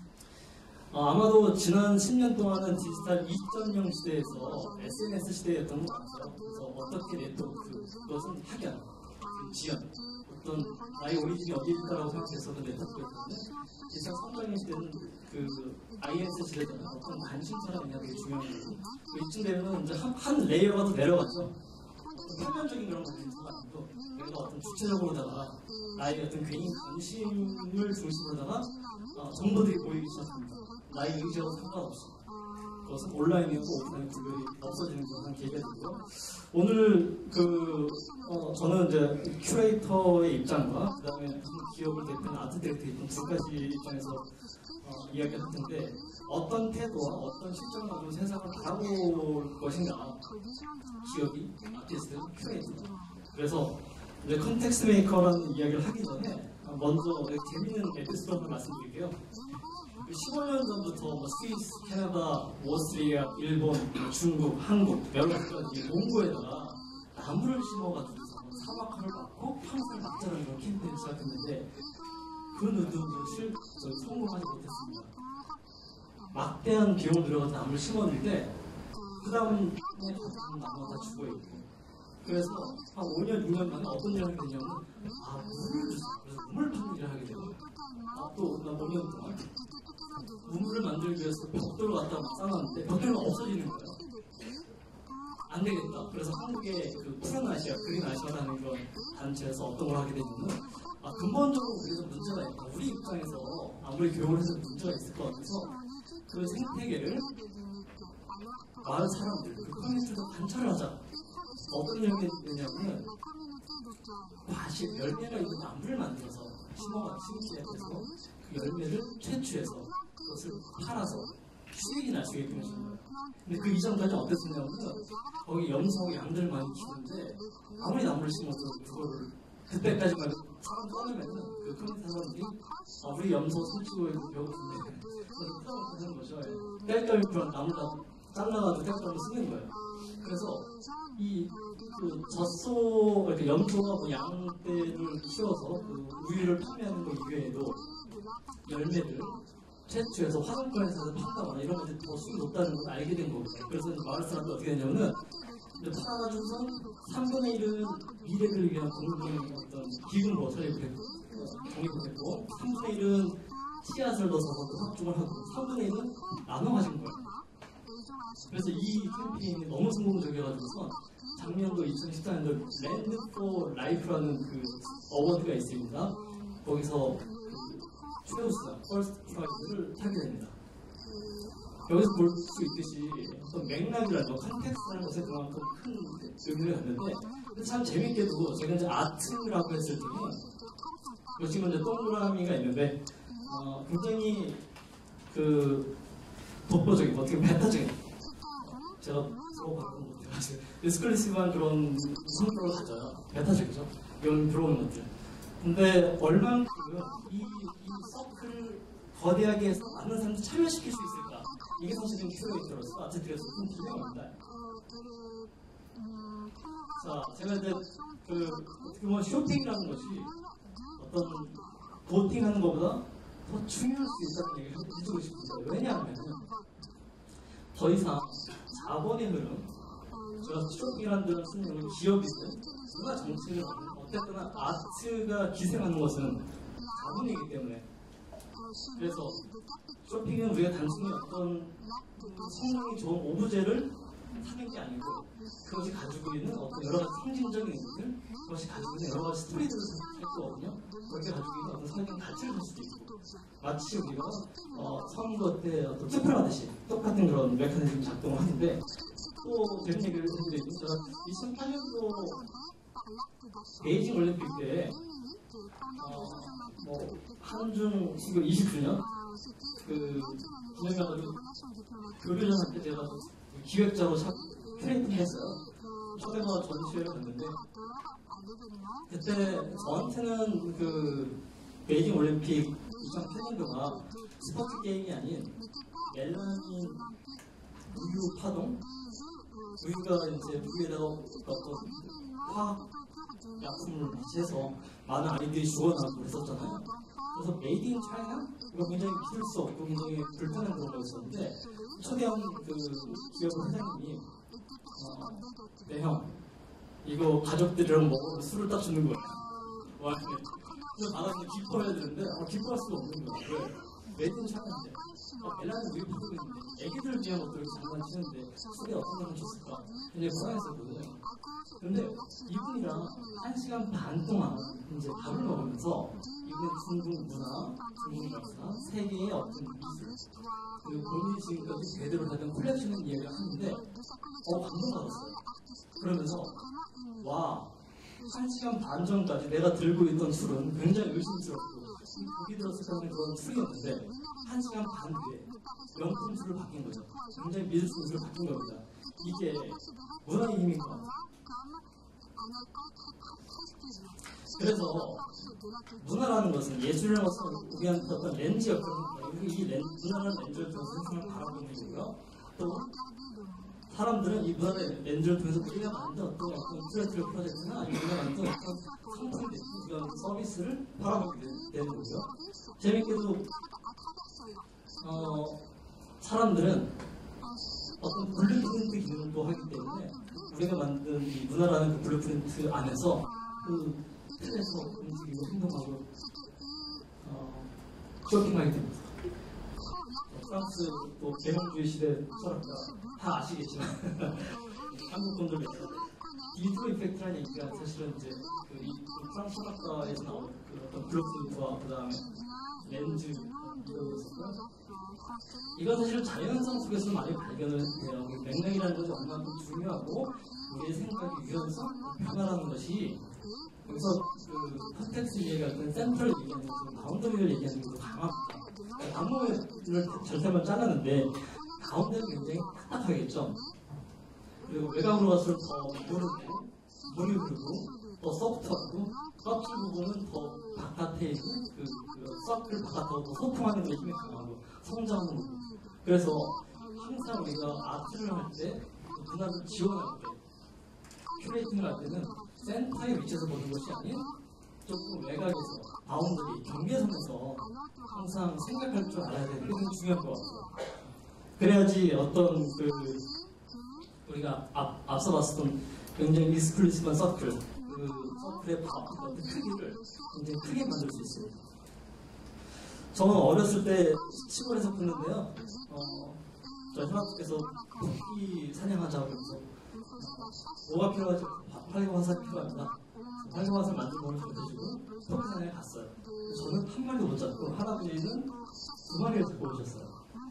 Speaker 1: 아마도 지난 10년 동안은 디지털 2.0 시대에서 SNS 시대였던 것 같아요. 그래서 어떻게 네트워크, 그것은 학연, 지연, 어떤 나의 오리진이 어디일까라고 생각했었던 네트워크였는데 디지털 3.0 시대는 그 IS 시대는 어떤 관심사가 있냐 되게 중요한 거고 이쯤 되면 이제 한 레이어가 더 내려가죠. 표면적인 그런 관심사가 아니고 내가 어떤 주체적으로다가 나의 어떤 개인 관심을 중심으로다가 정보들이 보이기 시작합니다. 나의 의지와 상관없이. 것은 온라인이고 오프라인 구별이 없어지는 그런 계기가 되고요. 오늘 저는 이제 큐레이터의 입장과 그다음에 기업을 대표하는 아트 디렉터 입장 두 가지 입장에서 이야기를 할 텐데 어떤 태도와 어떤 실정을 가지고 세상을 바라볼 것인가 기업이 아티스트, 큐레이터. 그래서 이제 컨텍스트 메이커라는 이야기를 하기 전에 먼저 재밌는 에피소드 하나 말씀드릴게요. 15년 전부터 스위스, 캐나다, 오스트리아, 일본, 중국, 한국 여러 가지 몽고에다가 나무를 심어가지고 사막화를 막고 평생을 막자라는 그런 캠페인을 시작했는데 그 누드는 성공하지 못했습니다. 막대한 비용을 들여가서 나무를 심었는데 그 다음에 나무가 다 죽어있고 그래서 한 5년, 6년 만에 어떤 일을 하게 되냐면 물을 주세요. 그래서 우물 파는 일을 하게 돼요. 또 5년 동안 우물을 만들기 위해서 벽돌을 갖다 막 쌓았는데 벽돌이 없어지는 거예요. 안 되겠다. 그래서 한국의 그 푸른 아시아, 그린 아시아라는 그런 단체에서 어떤 걸 하게 되냐면 근본적으로 우리가 좀 문제가 있다. 우리 입장에서 아무리 교육을 해서 문제가 있을 것 같아서 그 생태계를 마을 사람들, 그 커뮤니티에서 관찰을 하자. 어떤 일이 되냐면 과실, 열매가 있는 나무를 만들어서 심기에 해서 그 열매를 채취해서 그것을 팔아서 수익이 날 수 있게끔 해줍니다. 근데 그 이전까지 어땠었냐면 거기 염소하고 양들을 많이 키우는데 아무리 나무를 심어서 그거를 그때까지만 사람 떠나면은 그 커뮤니티 사람들이 우리 염소 손치고에 배고픈데 그래서 하는 거죠. 뗄감이 그런 나무를 잘라가지고 뗄감을 쓰는 거예요. 그래서 그 젖소, 이렇게 염소가 양떼를 키워서 그 우유를 판매하는 것 이외에도 열매를 채취해서 화장품에서 판다거나 이런 것들이 더 수익이 높다는 걸 알게 된 거거든요. 그래서 마을 사람들 어떻게 되냐면은 팔아가지고서 3분의 1은 미래를 위한 공동의 어떤 기금으로 설립했고, 3분의 1은 씨앗을 넣어서 확종을 하고, 3분의 1은 나눠 가진 거예요. 그래서 이 캠페인이 너무 성공적이어가지고서 작년도 2014년도 랜드 포 라이프라는 그 어워드가 있습니다. 거기서 최우수상, 퍼스트 프라이즈를 타게 됩니다. 여기서 볼 수 있듯이 어떤 맥락이라는 컨텍스트라는 것에 그만큼 큰 의미를 갖는데 참 재밌게도 제가 이제 아트라고 했을 때는 지금 이제 동그라미가 있는데 굉장히 그 독보적인 어떻게 메타적인 제가 서로 바꾸는 못해가지고 에스클루시브한 그런 성격을 가져요. 메타적이죠. 이런 들어오는 것들. 근데 얼만큼 이 서클을 거대하게 해서 많은 사람들 참여시킬 수 있을까? 이게 사실은 큐레이터로서 아트들에서 큰 비명입니다. 자, 제가 이제 어떻게 보면 쇼핑이라는 것이 어떤 보팅하는 것보다 더 중요할 수 있다는 얘기를 해주고 싶습니다. 왜냐하면 더 이상 자본의 흐름, 제가 쇼핑이라는 데는 쓰는 기업이든 누가 정치를 하든 어쨌거나 아트가 기생하는 것은 자본이기 때문에 그래서 쇼핑은 우리가 단순히 어떤 성능이 좋은 오브제를 사는 게 아니고 그것이 가지고 있는 어떤 여러 가지 상징적인 의미들, 그것이 가지고 있는 여러 가지 스토리들을 살 거거든요. 그렇게 가지고 있는 어떤 성경 가치를 살 수도 있고 마치 우리가 선거 때 어떤 투표를 하듯이 똑같은 그런 메커니즘이 작동을 하는데 또 재밌는 얘기를 해드리면 제가 2008년도 베이징 올림픽 때 한중 29주년 그 기념해가지고 교류전한테 제가 기획자로 큐레이팅 했어요. 초대가 전시회를 갔는데 그때 저한테는 그 베이징 올림픽 2008년도가 스포츠 게임이 아닌 멜라닌 우유 파동? 우유가 이제 우유에다가 어떤 화학 약품을 해서 많은 아이들이 죽어나고 그랬었잖아요. 그래서 메이드 인 차이나? 이거 굉장히 믿을 수 없고 굉장히 불편한 그런 거였었는데 초대한 그 기업 회장님이 네 형 이거 가족들이랑 먹으면 술을 딱 주는 거예요. 와, 그래서 받아서 기뻐해야 되는데 기뻐할 수가 없는 거예요. 왜? 메이드 인 차이나인데 멜라닌 우유 파동이 있는데 애기들을 위한 것들을 장난치는데 술이 어떤 놈을 줬을까? 굉장히 불안했었거든요. 근데 이분이랑 1시간 반 동안 이제 밥을 먹으면서 이건 중국 문화, 중국 역사, 세계의 어떤 미술, 그리고 본인이 지금까지 제대로 하던 콜렉션을 이야기를 하는데 감동받았어요. 그러면서 와, 1시간 반 전까지 내가 들고 있던 술은 굉장히 의심스럽고 고기 들었을 때는 그런 술이었는데 1시간 반 뒤에 명품 술을 바뀐 거죠. 굉장히 믿을 수 있는 술을 바뀐 겁니다. 이게 문화의 힘인 것 같아요. 그래서 문화라는 것은 예술이라는 것은 우리한테 어떤 렌즈 역할을 이 문화라는 렌즈를 통해서 세상을 바라보는 거고요. 또 사람들은 이 문화의 렌즈를 통해서 우리가 만든 어떤 큐레이티브 프로젝트나 우리가 만든 어떤 상품들, 우리가 만든 서비스를 바라보게 되는 거고요. 재밌게도 사람들은 어떤 블루프린트 기능을 또 하기 때문에 우리가 만든 이 문화라는 그 블루프린트 안에서 그 틀에서 움직이고 행동하고 쇼핑하게 됩니다. 프랑스 또 개몽주의 시대 철학가 다 아시겠지만 한국 분들도 디지털 이펙트라는 얘기가 사실은 이제 그 프랑스 철학가에서 나온 그 어떤 블루프린트와 그 다음에 렌즈 이런 것이었고요. 이건 사실은 자연현상 속에서 많이 발견을 해요. 맥락이라는 것이 얼마나 중요하고 우리의 생각의 유연성, 변화라는 것이 여기서 그 컨텍스트 얘기할 때는 센터를 얘기하는 것은 바운더리를 얘기하는 것도 강합니다. 나무를 절대만 잘랐는데 가운데는 굉장히 딱딱하겠죠. 그리고 외곽으로 갈수록 더 모르고 물이 흐르고 더 소프트하고 껍질 부분은 더 바깥에 있는 그 서클 바깥으로 더 소통하는 데 힘이 강하고 성장하는 거고. 그래서 항상 우리가 아트를 할 때 문화를 지원할 때 큐레이팅을 할 때는 센터에 위치해서 보는 것이 아닌 조금 외곽에서 바운더리 경계선에서 항상 생각할 줄 알아야 되는 게 굉장히 중요한 것 같아요. 그래야지 어떤 그 우리가 앞서 봤었던 굉장히 익스클루시브한 서클, 그 서클의 어떤 크기를 굉장히 크게 만들 수 있습니다. 저는 어렸을 때 시골에서 컸는데요. 저희 할아버지께서 토끼 사냥하자고 해서 뭐가 필요하죠? 활용 화살이 필요합니다. 활용 화살 만들고 해주고 토끼 사냥에 갔어요. 저는 한 마리도 못 잡고 할아버지는 2마리를 잡고 오셨어요.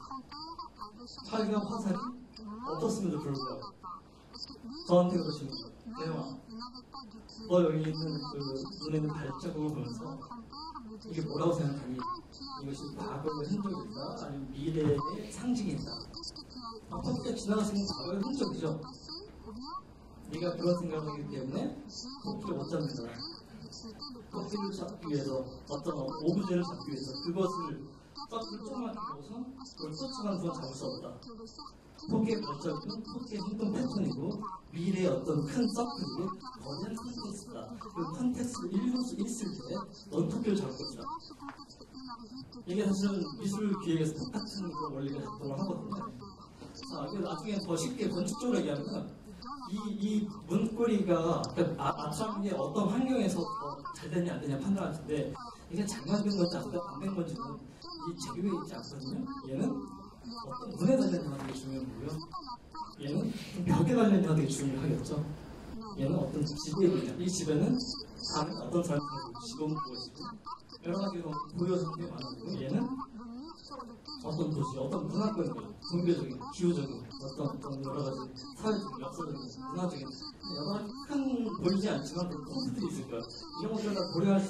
Speaker 1: 활용 화살이 없었음에도 불구하고 저한테 그러시는 거예요. 대영아, 너 여기 있는 그 눈에 있는 발자국을 보면서 이게 뭐라고 생각하니? 이것이 과거의 흔적인가? 아니면 미래의 상징인가? 토끼가 지나가시는 과거의 흔적이죠. 네가 그런 생각을 하기 때문에 토끼를 못 잡는다. 토끼를 잡기 위해서 어떤 오브제를 잡기 위해서 그것을 서클을 조금만 끼고서 그걸 쫓아가는 건 잡을 수 없다. 토끼의 발자국은 토끼의 행동 패턴이고 미래의 어떤 큰 서클이 거대한 컨텍스트다. 그 컨텍스트를 읽을 수 있을 때 넌 토끼를 잡을 것이다. 이게 사실은 미술 기획에서 똑같은 그런 원리가 작동을 하거든요. 자, 그래서 나중에 더 쉽게 건축적으로 얘기하면 이 문고리가 아트라는 게 어떤 환경에서 더 잘 되냐 안 되냐 판단할 텐데 이게 장난된 건지 안 된 건지는 이 재료에 있지 않거든요. 얘는 어떤 문에 달렸냐가 되게 중요한 거고요. 얘는 벽에 달렸냐가 되게 중요하겠죠. 얘는 어떤 집에 있느냐. 이 집에는 다른 어떤 사람이 집어먹고 무엇이고 여러 가지로 보여주는 게 많아지고 얘는 어떤 도시, 어떤 문화권이고 종교적인, 기후적인 어떤 여러 가지 사회적인, 역사적인, 문화적인 여러 가지 큰 보이지 않지만 그 콘셉트들이 있을 거예요. 이런 것들을 다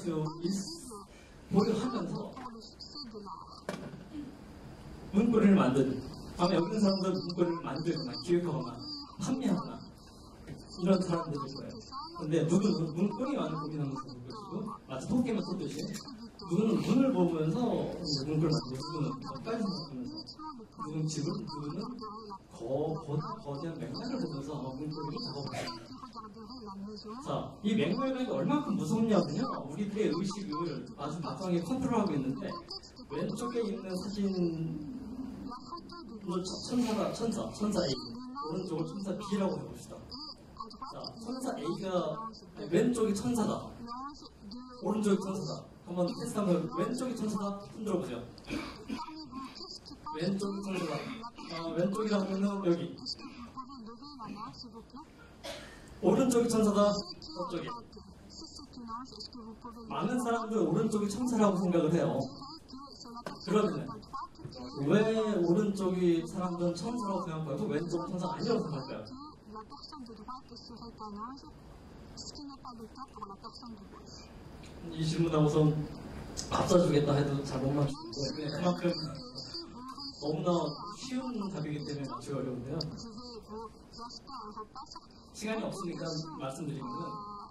Speaker 1: 고려하면서 문고리를 만드는 아마 여기 있는 사람들은 문고리를 만들거나 기획하거나 판매하거나 이런 사람들일 거예요. 근데 누구는 문고리 많은 고민하는 사람일 것이고 마치 토끼만 쏘듯이 누구는 문을 보면서 문고리를 만들고 누구는 벽까지 생각하면서 누구는 집을 누구는 거대한 맥락을 보면서 문고리를 작업합니다. 자, 이 맥락이 얼마큼 무섭냐면요. 우리들의 의식을 아주 막강하게 컨트롤하고 있는데 왼쪽에 있는 사진 천사 A 오른쪽을 천사 B라고 해봅시다. 자, 천사 A가 왼쪽이 천사다. 오른쪽이 천사다. 한번 테스트하면 왼쪽이 천사다. 흔들어보세요. 왼쪽이 천사다. 왼쪽이라 하면은 여기. 오른쪽이 천사다. 저쪽에. 많은 사람들 오른쪽이 천사라고 생각을 해요. 그러면 왜 오른쪽이 사람들은 천사라고 생각하고 왼쪽은 천사가 아니라고 생각할까요? 이 질문하고선 밥 사주겠다 해도 잘 못 맞추는데 그만큼 너무나 쉬운 답이기 때문에 맞추기 어려운데요. 시간이 없으니까 말씀드리면은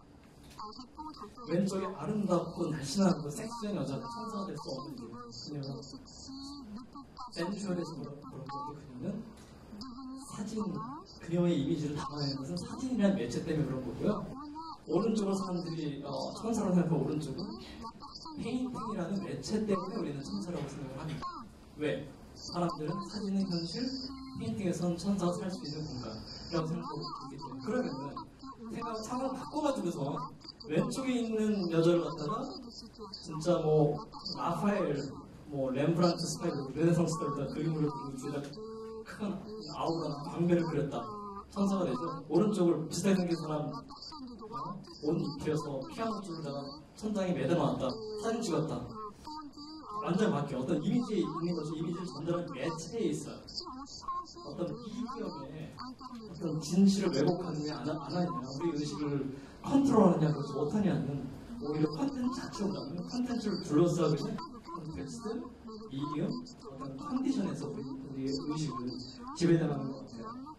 Speaker 1: 왼쪽에 아름답고 날씬하고 섹시한 여자가 천사가 될 수 없는 이유. 왜냐면 센슈얼에서 그런 건데 그녀는 사진, 그녀의 이미지를 담아내는 것은 사진이라는 매체 때문에 그런 거고요. 오른쪽으로 사람들이 천사라고 생각하고 오른쪽은 페인팅이라는 매체 때문에 우리는 천사라고 생각을 합니다. 왜? 사람들은 사진은 현실, 페인팅에서는 천사가 살 수 있는 공간이라고 생각하고 있기 때문에 그러면은 상황을 바꿔가지고서 왼쪽에 있는 여자를 갖다가 진짜 뭐 라파엘, 뭐 렘브란트 스타일로 르네상스 스타일로 그림을 그리고 뒤에다 큰 아우라나 광배를 그렸다. 천사가 되죠. 오른쪽을 비슷하게 생긴 사람 옷 입혀서 피아노 줄에다가 천장에 매달아놨다. 사진 찍었다. 완전 바뀌어. 어떤 이미지에 있는 것이 이미지를 전달하는 매체에 있어요. 어떤 미디엄에 어떤 진실을 왜곡하느냐 안 하느냐 우리 의식을 컨트롤하느냐 그렇지 못하냐는 오히려 컨텐츠 자체보다는 컨텐츠를 둘러싸고 있는 컨텍스트, 미디엄, 어떤 컨디션에서 우리의 의식을 지배당하는 것 같아요.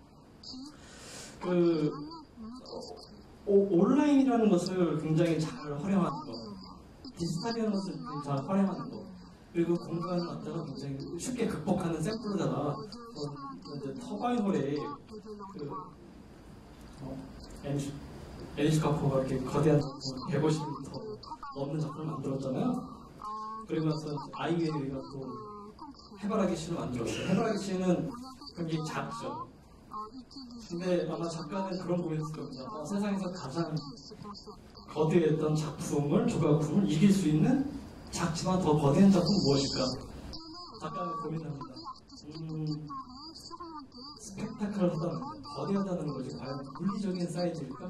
Speaker 1: 온라인이라는 것을 굉장히 잘 활용하는 거, 디지털이라는 것을 굉장히 잘 활용하는 거, 그리고 공간을 갖다가 굉장히 쉽게 극복하는 샘플에다가 터바인홀에 에니시 카코가 이렇게 거대한 150m 넘는 작품을 만들었잖아요. 그리고 나서 아이웨이가 또 해바라기 시를 만들었어요. 해바라기 시는 굉장히 작죠. 근데 아마 작가는 그런 고민을 했을 겁니다. 세상에서 가장 거대했던 조각품을 이길 수 있는 작지만 더 거대한 작품은 무엇일까? 작가는 고민합니다. 스펙타클하다는 거, 거대하다는 것이 과연 물리적인 사이즈일까?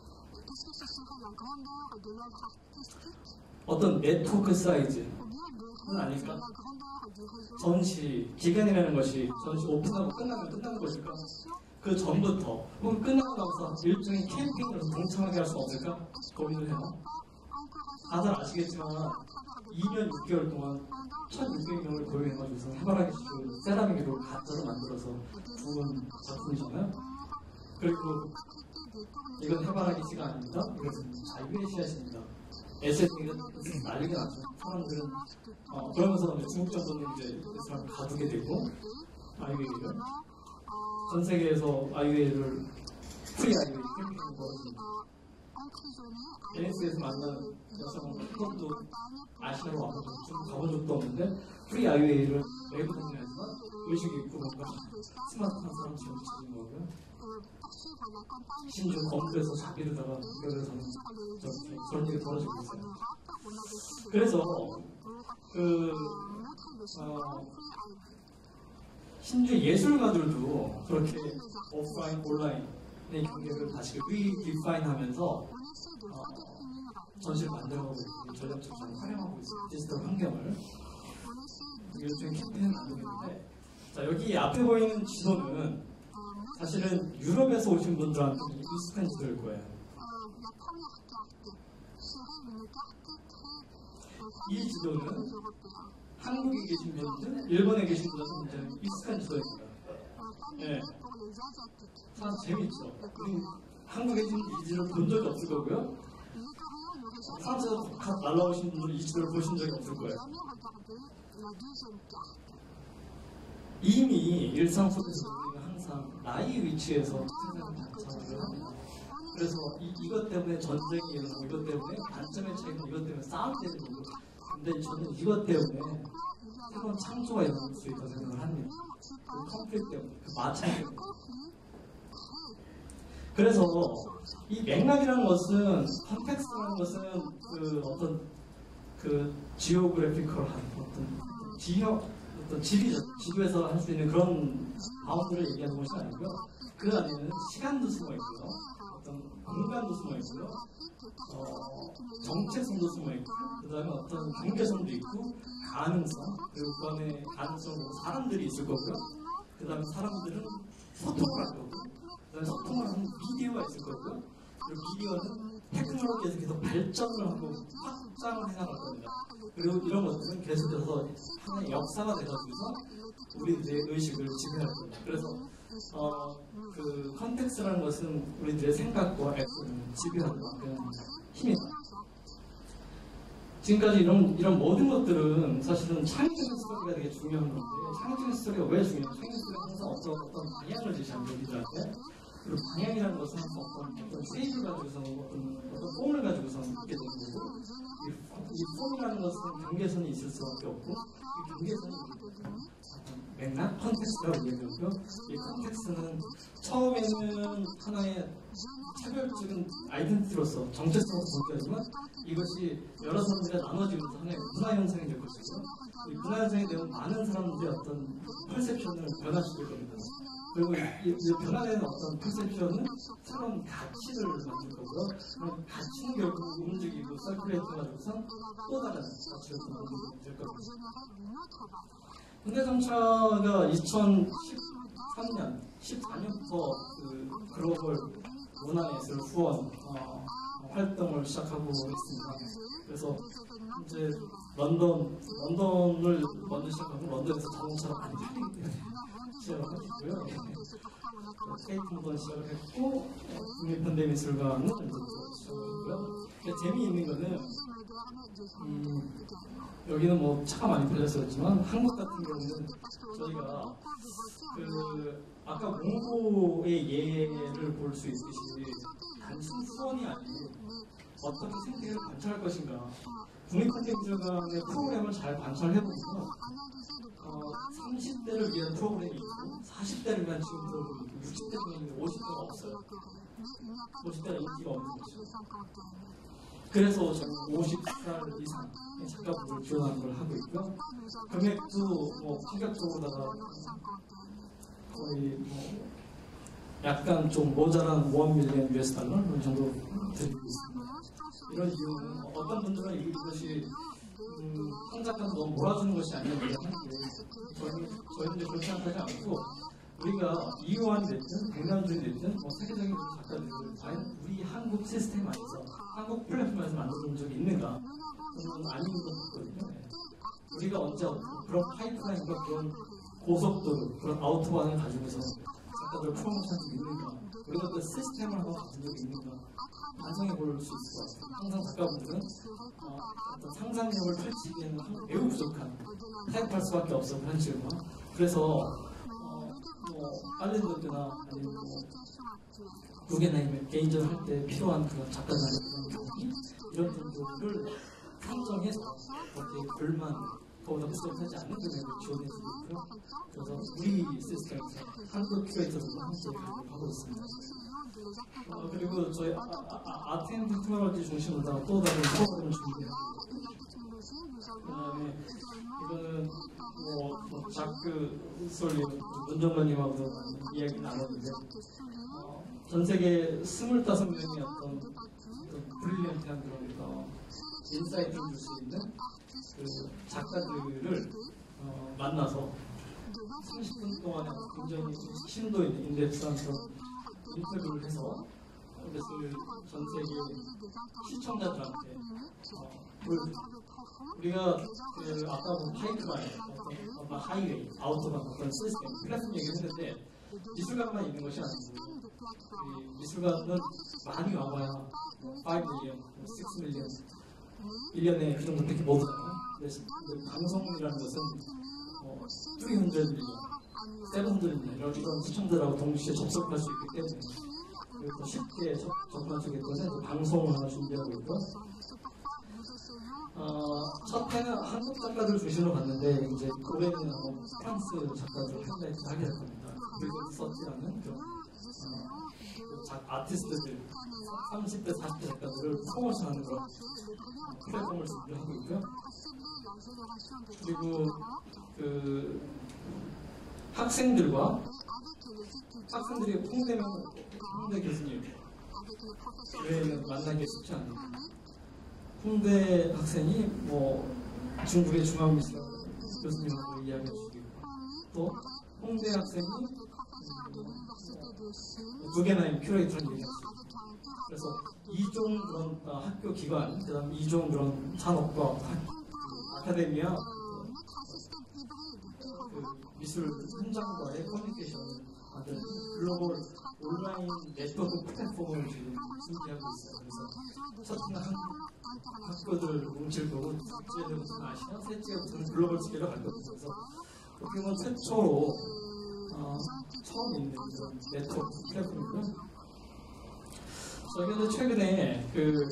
Speaker 1: 어떤 네트워크 사이즈는 아닐까? 전시, 기간이라는 것이 전시 오픈하고 끝나면 끝나는 것일까? 그 전부터 혹은 끝나고 나서 일종의 캠핑으로 동참하게 할 수 없을까? 고민을 해요. 다들 아시겠지만 2년 6개월 동안 1,600명을 고용해가지고서 해바라기 시를 세라믹으로 가짜로 만들어서 부은 작품이잖아요. 그리고 이건 해바라기 시가 아닙니다. 이것은 자유의 씨앗입니다. SNS가 난리가 나죠. 사람들은 그러면서 중국 정부는 이제 사람 가두게 되고 아이웨이를 전 세계에서 아이웨이를 프리 아이웨이 캠핑을 벌어집니다. NS에서 만난 여성 한 번도 아시아로 와서 좀 가본 적도 없는데 프리 아이웨이를 외국 동네에서 의식이 있고 뭔가 스마트한 사람처럼 지는 거고요. 심지어 건물에서 자기르다가 연결해서는 그런 일이 벌어지고 있어요. 그래서 심지어 예술가들도 그렇게 오프라인, 온라인의 경계를 다시 리디파인하면서 전시를 만들어가고 있고 전략적으로 잘 활용하고 있어요. 디지털 환경을 일종의 캠페인을 만드는데 자 여기 앞에 보이는 지도는 사실은 유럽에서 오신 분들한테는 익숙한 지도일 거예요. 이 지도는 한국에 계신 분들, 일본에 계신 분들은 굉장히 익숙한 지도입니다. 네. 참 재밌죠. 한국에 있는 이 지도를 본 적이 없을 거고요. 프랑스에서 각 날라오신 분들은 이 지도를 보신 적이 없을 거예요. 이미 일상 속에서 우리는 항상 나의 위치에서 생각을 관찰을 합니다. 그래서 이것 때문에 전쟁이 일어나고 이것 때문에 관점의 차이고 이것 때문에 싸움이 되는 거고 근데 저는 이것 때문에 새로운 창조가 일어날 수 있다고 생각을 합니다. 그 컨플릭트 때문에, 그 마찰 때문에. 그래서 이 맥락이라는 것은, 컨텍스트라는 것은 어떤 지오그래피컬한 어떤 지도에서 할 수 있는 그런 바운드를 얘기하는 것이 아니고요. 그 안에는 시간도 숨어 있고요. 어떤 공간도 숨어 있고요. 정체성도 숨어 있고, 그 다음에 어떤 경계성도 있고, 가능성, 그리고 그 안에 가능성으로 사람들이 있을 거고요. 그 다음에 사람들은 소통을 할 거고, 그 다음에 소통을 하는 미디어가 있을 거고요. 그리고 미디어는 테크놀로지에서 계속 발전을 하고 확장을 해나갈 겁니다. 그리고 이런 것들은 계속해서 하나의 역사가 되어서 우리들의 의식을 지배할 겁니다. 그래서 그 컨텍스트라는 것은 우리들의 생각과 액션을 지배하는 그런 힘이다. 지금까지 이런 모든 것들은 사실은 창의적인 스토리가 되게 중요한 건데, 창의적인 스토리가 왜 중요해요? 창의적인 스토리가 항상 어떤 방향을 제시합니다, 우리들한테. 그리고 방향이라는 것은 어떤 쉐입을 가지고서 어떤 폼을 가지고서 있게 되는 거고, 이 폼이라는 것은 경계선이 있을 수밖에 없고, 이 경계선이 맥락 컨텍스트라고 얘기하고요. 이 컨텍스트는 처음에는 하나의 차별적인 아이덴티티로서 정체성으로 존재하지만 이것이 여러 사람들이 나눠지면서 하나의 문화 현상이 될 것이고, 이 문화 현상이 되면 많은 사람들의 어떤 퍼셉션을 변화시킬 겁니다. 그리고 이 변화되는 어떤 퍼셉션은 새로운 가치를 만들 거고요. 그럼 가치는 결국 움직이고 서큘레이트 해가지고서 또 다른 가치를 만들 겁니다. 현대정차가 2013년, 14년부터 그 글로벌 문화예술 후원 활동을 시작하고 있습니다. 그래서 이제 런던을 먼저 시작하고 런던에서 자동차가 많이 팔리기 때문에 시작을 하고요. 테이프 한번 시작을 했고 국립현대미술관은 시작했고요. 재미있는 거는 여기는 뭐 차가 많이 팔렸었지만 한국 같은 경우는 저희가 그 아까 몽고의 예를 볼 수 있듯이 단순 후원이 아니고 어떻게 생태계를 관찰할 것인가, 국립현대미술관의 프로그램을 잘 관찰해보면 30대를 위한 프로그램이 있고 40대를 위한 지원 프로그램이 있고 60대를 위한 50대가 없어요. 50대가 인기가 없는 것이죠. 그래서 저는 50살 이상 작가분을 지원하는 걸 하고 있고요. 금액도 뭐 파격적으로다가 거의 뭐 약간 좀 모자란 1 밀리언 US 달러 정도 드리고 있습니다. 이런 이유는 어떤 분들은 이것이 한 작가는 너무 몰아주는 것이 아니었는데 저희는 그렇게 생각하지 않고, 우리가 이유환이 됐든 백남준이 됐든 세계적인 작가들은 과연 우리 한국 시스템 안에서 한국 플랫폼에서 만들어준 적이 있는가? 저는 아닌 것 같거든요. 우리가 언제 그런 파이프라인과 그런 고속도로, 그런 아우토반을 가지고서 작가들을 프로모션할 수 있는가? 우리가 그 시스템을 한번 가진 적이 있는가? 반성해 볼 수 있을 것 같아요. 항상 작가분들은 어떤 상상력을 펼치기에는 매우 부족한, 타협할 수밖에 없어 현실과. 그래서 빨래들이나 아니면 무게나 개인적으로 할 때 필요한 그런 작가들의 그런 경기, 이런 분들을 상정해서 어떻게 불만, 그보다 부족하지 않는 금액을 지원해주고 있고요. 그래서 우리 시스템에서 한국 큐레이터들과 함께 하고 있습니다. 그리고 저희 아트 앤 테크놀로지 중심으로 또 다른 프로그램을 준비하고 있고, 그다음에 이거는 자크 솔리 문정관님하고도 이야기 나눴는데, 전 세계 25명의 어떤 브릴리언트한 그런 인사이트를 줄 수 있는 그 작가들을 만나서 30분 동안에 굉장히 심도 있는 인덱스한 그런 인터뷰를 해서 그것을 전 세계 시청자들한테 보여줍니다. 우리가 그 아까 본 파이프라인, 어떤 하이웨이, 아우토반, 어떤 시스템, 플랫폼 얘기했는데 미술관만 있는 것이 아니고 미술관은 많이 와봐야 5 밀리언, 6 밀리언 1년에 그 정도밖에 못 와요. 그래서 방송이라는 것은 300 밀리언, 700 밀리언 이런 시청자들하고 동시에 접속할 수 있기 때문에 그래서 쉽게 접근할 수 있기 때문에 방송을 하나 준비하고 있고, 첫 해는 한국 작가들 중심으로 갔는데 이제 올해는 프랑스 작가들 하이라이트 하게 될 겁니다. 그리고 서치라는 그런 아티스트들 30대 40대 작가들을 프로모션하는 그런 플랫폼을 준비하고 있고요. 그리고 그 학생들이 홍대 교수님 외에는 만나기 쉽지 않아요. 홍대 학생이 뭐 중국의 중앙미술 교수님하고 이야기할 수도 있고, 또 홍대 학생이 구겐하임 큐레이터를 얘기했어요. 그래서 이종 그런 학교 기관, 그다음 이종 그런 산업과 아카데미아 그 미술 현장과의 커뮤니케이션을 만드는 글로벌 온라인 네트워크 플랫폼을 지금 준비하고 있어요. 그래서 첫날 학교들 뭉칠 거고, 둘째부터는 아시아, 셋째부터는 글로벌 스케일로 갈 거고, 그래서 어떻게 보면 최초로 처음 있는 그런 네트워크 플랫폼이고요. 저희가 최근에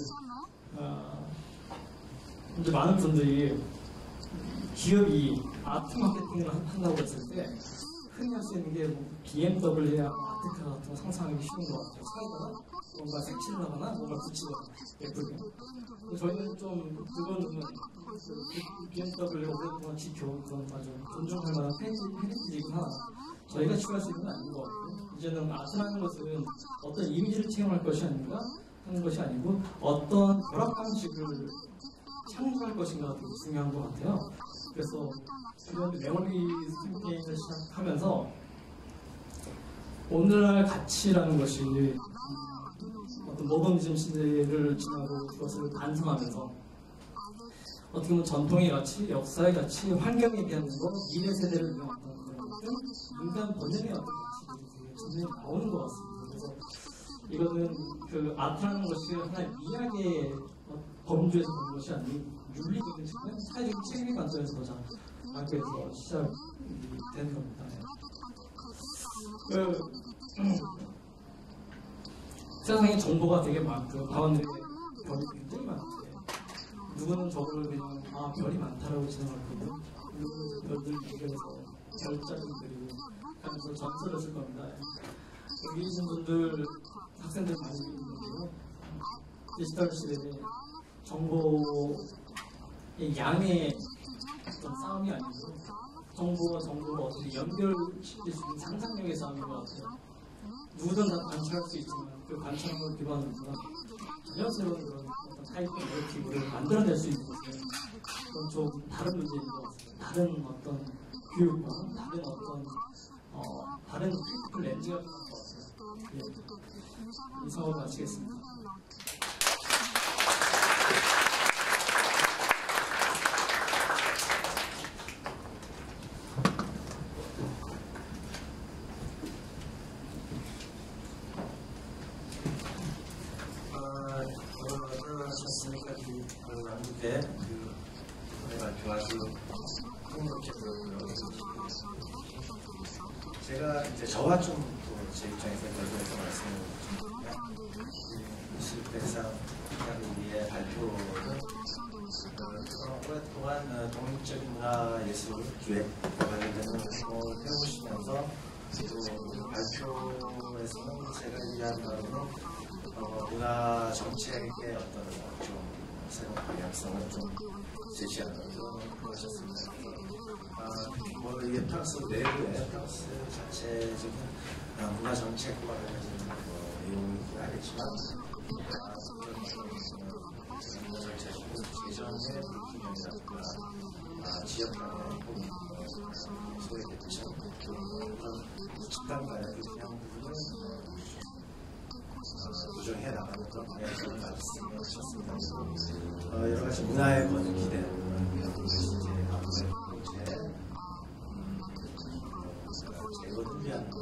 Speaker 1: 이제 많은 분들이 기업이 아트 마케팅을 한다고 했을 때 흔히 할 수 있는 게 뭐 BMW나 아트카 같은 거 상상하기 쉬운 것 같아요. 차에다가 뭔가 색칠을 하거나 뭔가 붙이거나 예쁘게. 저희는 좀 그거는 BMW 오랫동안 지켜온 그런 아주 존중할 만한 페이지이구나. 저희가 추구할 수 있는 건 아닌 것 같고요. 이제는 아트라는 것은 어떤 이미지를 체험할 것이 아닌가 하는 것이 아니고 어떤 결합 방식을 창조할 것인가가 되게 중요한 것 같아요. 그래서 이런 메모리 캠페인을 시작하면서 오늘날 가치라는 것이 어떤 모더니즘 시대를 지나고 그것을 반성하면서 어떻게 보면 전통의 가치, 역사의 가치, 환경에 대한 것, 미래 세대를 위한 어떤 그런 것들, 인간 본연의 어떤 가치들이 되게 전면에 나오는 것 같습니다. 그래서 이거는 그 아트라는 것이 하나의 미학의 범주에서 보는 것이 아닌 윤리적인 측면, 사회적인 책임의 관점에서 보자. 학교에서 시작이 되는 겁니다. 세상에 정보가 되게 많고 바운드의 별이 굉장히 많고 누구는 저걸 그냥 별이 많다라고 지나갈 거고 누구는 별들 비교해서 별자리를 그리고 하면서 전설을 쓸 겁니다. 여기 있는 분들 학생들 많이 있는데요. 디지털 시대에 정보의 양의 어떤 싸움이 아니고 정보가 어떻게 연결시킬 수 있는 상상력의 싸움인 것 같아요. 누구든 다 관찰할 수 있지만 그 관찰력을 기반으로 전혀 새로운 그런 어떤 타입의 내러티브를 만들어낼 수 있는 것은 그건 좀 다른 문제인 것 같습니다. 다른 어떤 교육과 다른 어떤 다른 크리티컬 렌즈가 필요할 것 같아요. 예. 이상으로 마치겠습니다.
Speaker 3: 하셨으니까 한국에 발표하시고 행복했고요. 제가 이제 저와 좀 제 입장에서 결정해서 말씀을 미술대상 위의 발표는 오랫동안 독립적인 문화예술기획 관련되는 활동을 해오시면서 또 발표에서는 제가 이해한 바로는 문화 정책의 어떤 좀 새로운 방향성을 좀 제시하는 그런 것이었습니다. 이게 프랑스 내부의 프랑스 자체적인 문화 정책과 관련해서 내용이긴 하겠지만 문화 정책이고 예전의 물품이라든가 지역 간의 소외 계층 그런 집단 간의 그냥 부분을 조정해 나가는 그런 방향성을 말씀을 하셨습니다. 여러 가지 문화에 거는 기대, 제거를 위한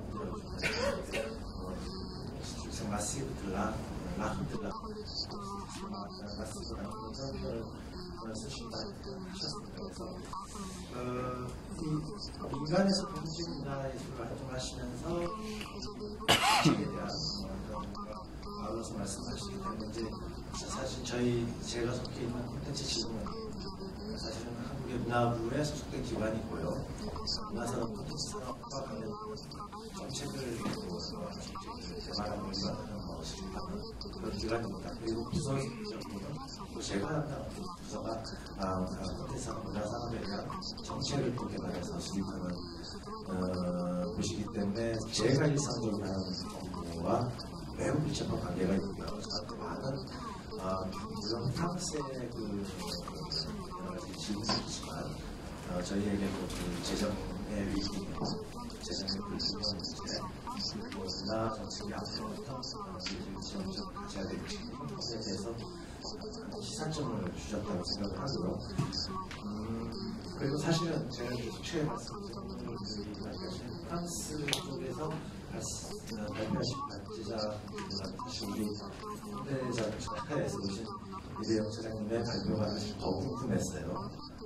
Speaker 3: 마시브들라, 라흐들라, 마시브라는 그런 수식을 하셨습니다. 그래서 민간에서 공식 문화예술을 활동하시면서 정책에 대한 아울러서 말씀하시기 때문에 이제 사실 제가 속해 있는 콘텐츠 지금은 사실은 한국의 문화부에 소속된 기관이고요. 문화산업 콘텐츠 산업과 관련 정책을 개발하고 운영하는 그런 기관입니다. 그리고 부서적으로는 또 제가 한다는 부서가 콘텐츠 산업, 문화산업에 대한 정책을 또 개발해서 수립하는 곳이기 때문에 제가 일상적으로 하는 업무와 매우 밀접한 관계가 있고요. 저한테 많은 물론 프랑스의 그 여러 가지 지원이 있지만 저희에게도 그 재정의 위기, 재정의 불균형인데 문화 정책이 앞서부터 지원을 가져야 될 것에 대해서 시사점을 주셨다고 생각을 하고요. 그리고 사실은 제가 최근에 말씀드린 프랑스 쪽에서 발표하신 반지자분들 우리 현대자동차에서 오신 이대영 차장님의 발표가 사실 더 궁금했어요.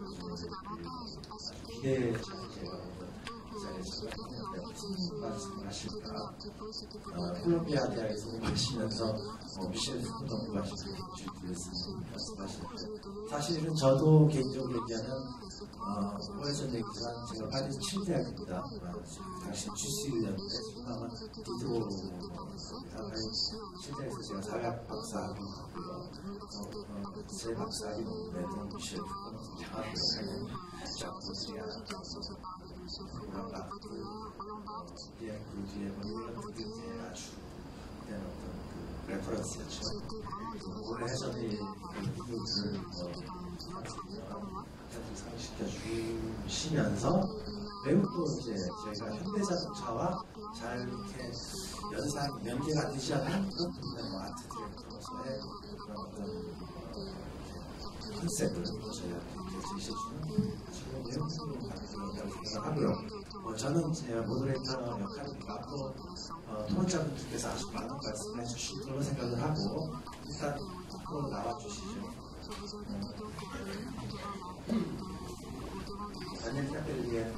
Speaker 3: 기대에 제가 이 자리에서 무슨 말씀을 하실까? 콜롬비아 대학에서 공부하시면서 미셸 푸콘 공부하시면서 말씀하시는데 사실은 저도 개인적으로 얘기하면 오해전 얘기지만 제가 파리스 7대학입니다. 당시 GC1년인데 아마 디드로 7대에서 제가 사회학 박사학위 하고요. 제 박사학위 논문에도 미셸 푸콘 장학을 작품이야 그 뒤에 이런 분들이 아주 그때는 어떤 그 레퍼런스였죠. 오해전의 이유를 상시켜 주시면서 매우 또 이제 저희가 현대자동차와 잘 이렇게 연계가 되지 않는 그런 부분의 아트 디렉터로서의 그런 어떤 컨셉을 저희한테 제시해주는 지금 내용으로 가지고 생각하고요. 저는 제가 모더레이터 역할입니다. 앞으로 토론자분들께서 아주 많은 말씀을 해주실 거로 생각을 하고 일단 앞으로 나와주시죠. 다니엘 카펠리의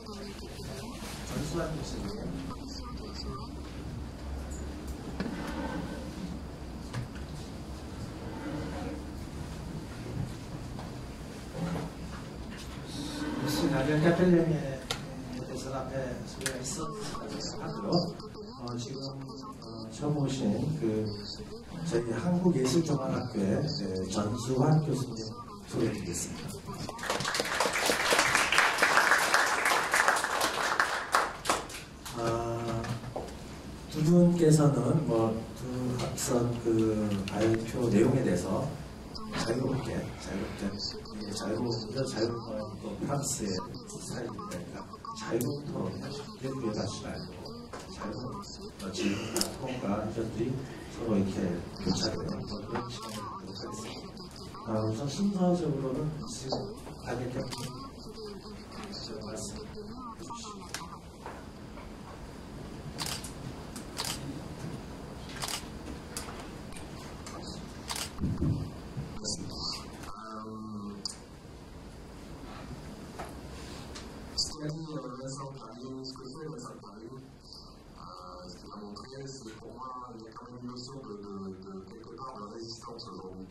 Speaker 3: 전수환 교수님. 다니엘 카펠리에 대해서 앞에 소개가 있었다고 하고요. 지금 처음 오신 저희 한국예술종합학교의 전수환 교수님 소개해드리겠습니다. 두 분께서는 두 앞선 발표 내용에 대해서 자유롭게 또 프랑스의 스타일이니까 자유롭도록 해주시지 말고 자유롭게 질문과 토론과 의견들이 서로 이렇게 교차되는 그런 시간을 갖도록 하겠습니다. 우선 순서적으로는 지금 다니엘 교수님 말씀 해주시죠.
Speaker 4: Vincent Paris, ce que fait Vincent Paris, ce qu'il a montré, c'est pour moi, il y a quand même une notion de quelque part de résistance aujourd'hui.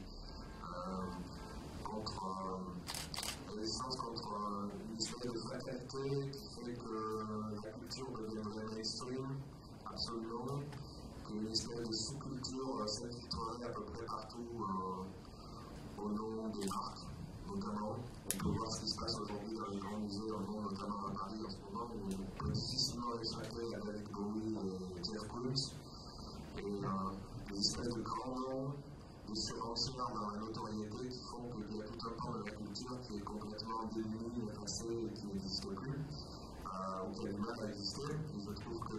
Speaker 4: Résistance contre une espèce de fatalité qui fait que la culture deviendrait mainstream, absolument, qu'une espèce de sous-culture s'infiltrerait à peu près partout au nom des marques, notamment. On peut voir ce qui se passe aujourd'hui dans les grands musées, notamment à Paris en ce moment, où on peut difficilement échapper à David Bowie et Jeff Koons. Et des espèces de grands noms, des surenchères dans la notoriété qui font qu'il y a tout un pan de la culture qui est complètement démuni, effacé et qui n'existe plus, ou qui a du mal à exister. Et je trouve que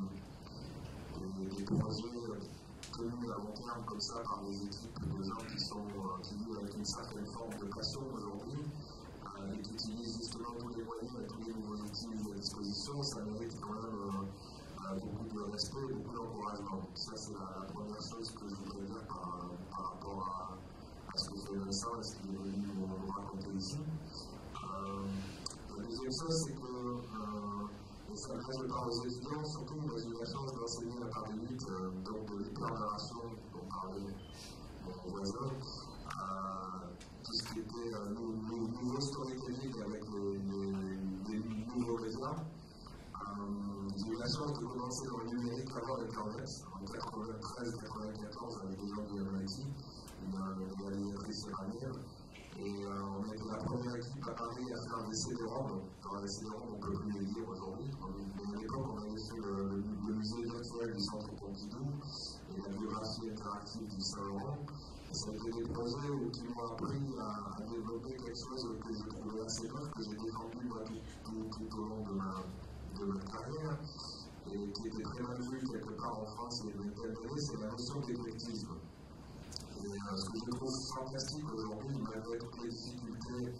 Speaker 4: des projets tenus à long terme comme ça par des équipes de gens qui vivent avec une certaine forme de passion aujourd'hui et qui utilisent justement tous les moyens et tous les nouveaux outils mis à disposition, ça mérite quand même beaucoup de respect et beaucoup d'encouragement. Ça, c'est la première chose que je voudrais dire par rapport à ce que fait Vincent et ce qu'il est venu nous raconter ici. La deuxième chose, c'est que ça ne reste pas aux étudiants, surtout moi j'ai eu la chance d'enseigner à Paris 8, donc de l'hyper-narration dont parlait mon voisin, tout ce qui était nouveau storytelling avec les nouveaux médias. J'ai eu la chance de commencer dans le numérique avant l'Internet, en 93-94 avec des gens du MIT, une réalisatrice iranienne.
Speaker 5: Et on a été la première équipe à Paris à faire des CD-ROM. Alors les CD-ROM, on ne peut plus les lire aujourd'hui. Mais à l'époque, on avait fait le musée virtuel du Centre Pompidou et la biographie interactive du Saint-Laurent. Ça a été des projets qui m'ont appris à développer quelque chose que je trouvais assez neuf, que j'ai défendu moi, tout au long de ma carrière, et qui était très mal vu quelque part en France et une telle année, c'est la notion d'éclectisme. Et ce que je trouve fantastique aujourd'hui, malgré toutes les difficultés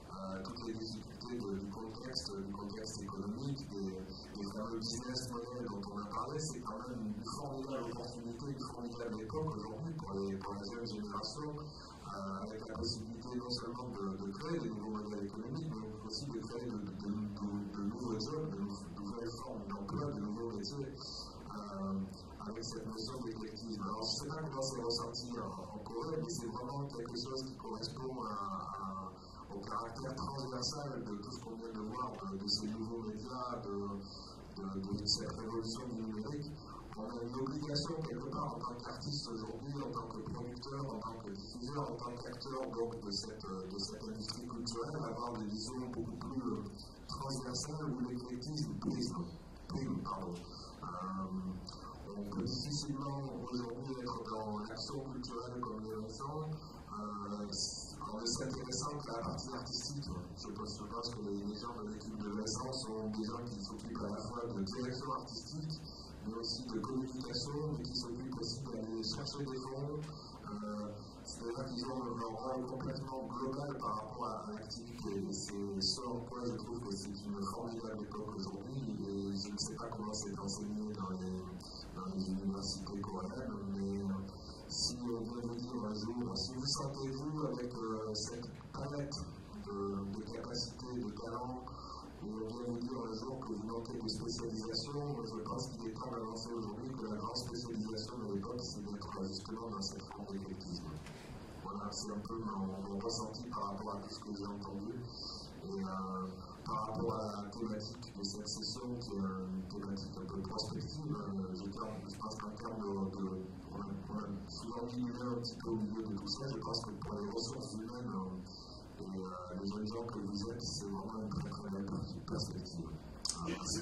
Speaker 5: du contexte économique, des fameux business models dont on a parlé, c'est quand même une formidable opportunité, une formidable époque aujourd'hui pour la jeune génération, avec la possibilité non seulement de créer des nouveaux modèles économiques, mais aussi de créer de nouveaux jobs, de nouvelles formes d'emploi, de nouveaux métiers, avec cette notion d'éclectisme. Alors je ne sais pas comment c'est ressenti en Corée, mais c'est vraiment quelque chose qui correspond au caractère transversal de tout ce qu'on vient de voir, de ces nouveaux médias, de cette révolution du numérique. On a une obligation quelque part en tant qu'artiste aujourd'hui, en tant que producteur, en tant que diffuseur, en tant qu'acteur de cette industrie culturelle, avoir des visions beaucoup plus transversales où l'éclectisme prime. On peut difficilement aujourd'hui être dans l'action culturelle comme les récents en ne s'intéressant qu'à la partie artistique. Je pense que les gens de l'équipe de Vincent sont des gens qui s'occupent à la fois de direction artistique, mais aussi de communication, mais qui s'occupent aussi d'aller chercher des fonds. C'est-à-dire qu'ils ont leur rôle complètement global par rapport à l'activité. Et c'est ce en quoi je trouve que c'est une formidable époque aujourd'hui. Et je ne sais pas comment c'est enseigné dans les universités coréennes, mais si on vient vous dire un jour, si vous sentez-vous avec cette palette de capacités, de talents, et on vient vous dire un jour que vous manquez de spécialisation, je pense qu'il est temps d'annoncer aujourd'hui que la grande spécialisation de l'époque, c'est d'être justement dans cette forme d'éclectisme. Voilà, c'est un peu mon ressenti par rapport à tout ce que j'ai entendu. Et par rapport à la thématique de cette session, qui est une thématique un peu prospective, je pense qu'en termes on a souvent mis un petit peu au milieu de tout ça. Je pense que pour les ressources humaines et les jeunes gens que vous êtes, c'est vraiment une très très belle perspective. Merci.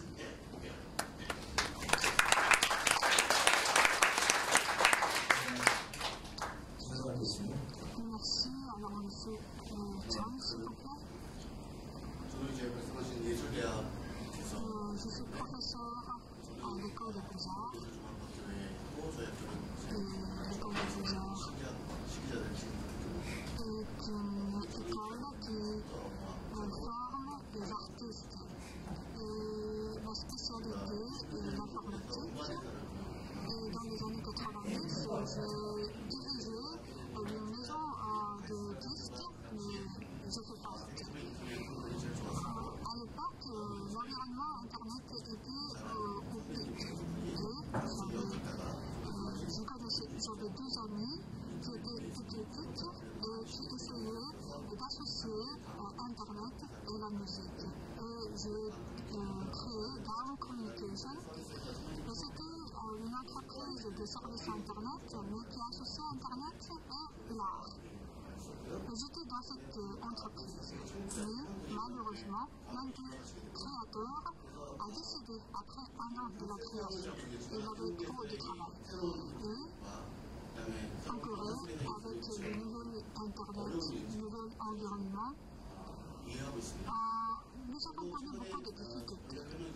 Speaker 2: Merci. Alors, monsieur John, s'il vous plaît. Je suis professeur à l'école de Beaux-Arts. L'école de Beaux-Arts est une école qui forme des artistes. Et ma spécialité est l'informatique. Et dans les années 90, j'ai dirigé une maison de disques, mais je fais partie. À l'époque, l'environnement Internet était compliqué. J'avais deux amis qui étaient éclectiques et qui essayaient d'associer Internet et la musique. Et j'ai créé Down Communication. Et c'était une entreprise de service Internet, mais qui associait Internet et l'art. J'étais dans cette entreprise, mais malheureusement, l'un des créateurs a décidé, après un an de la création, il avait trop de travail. Et en Corée, avec le nouvel Internet, le nouvel environnement, nous avons connu beaucoup de difficultés.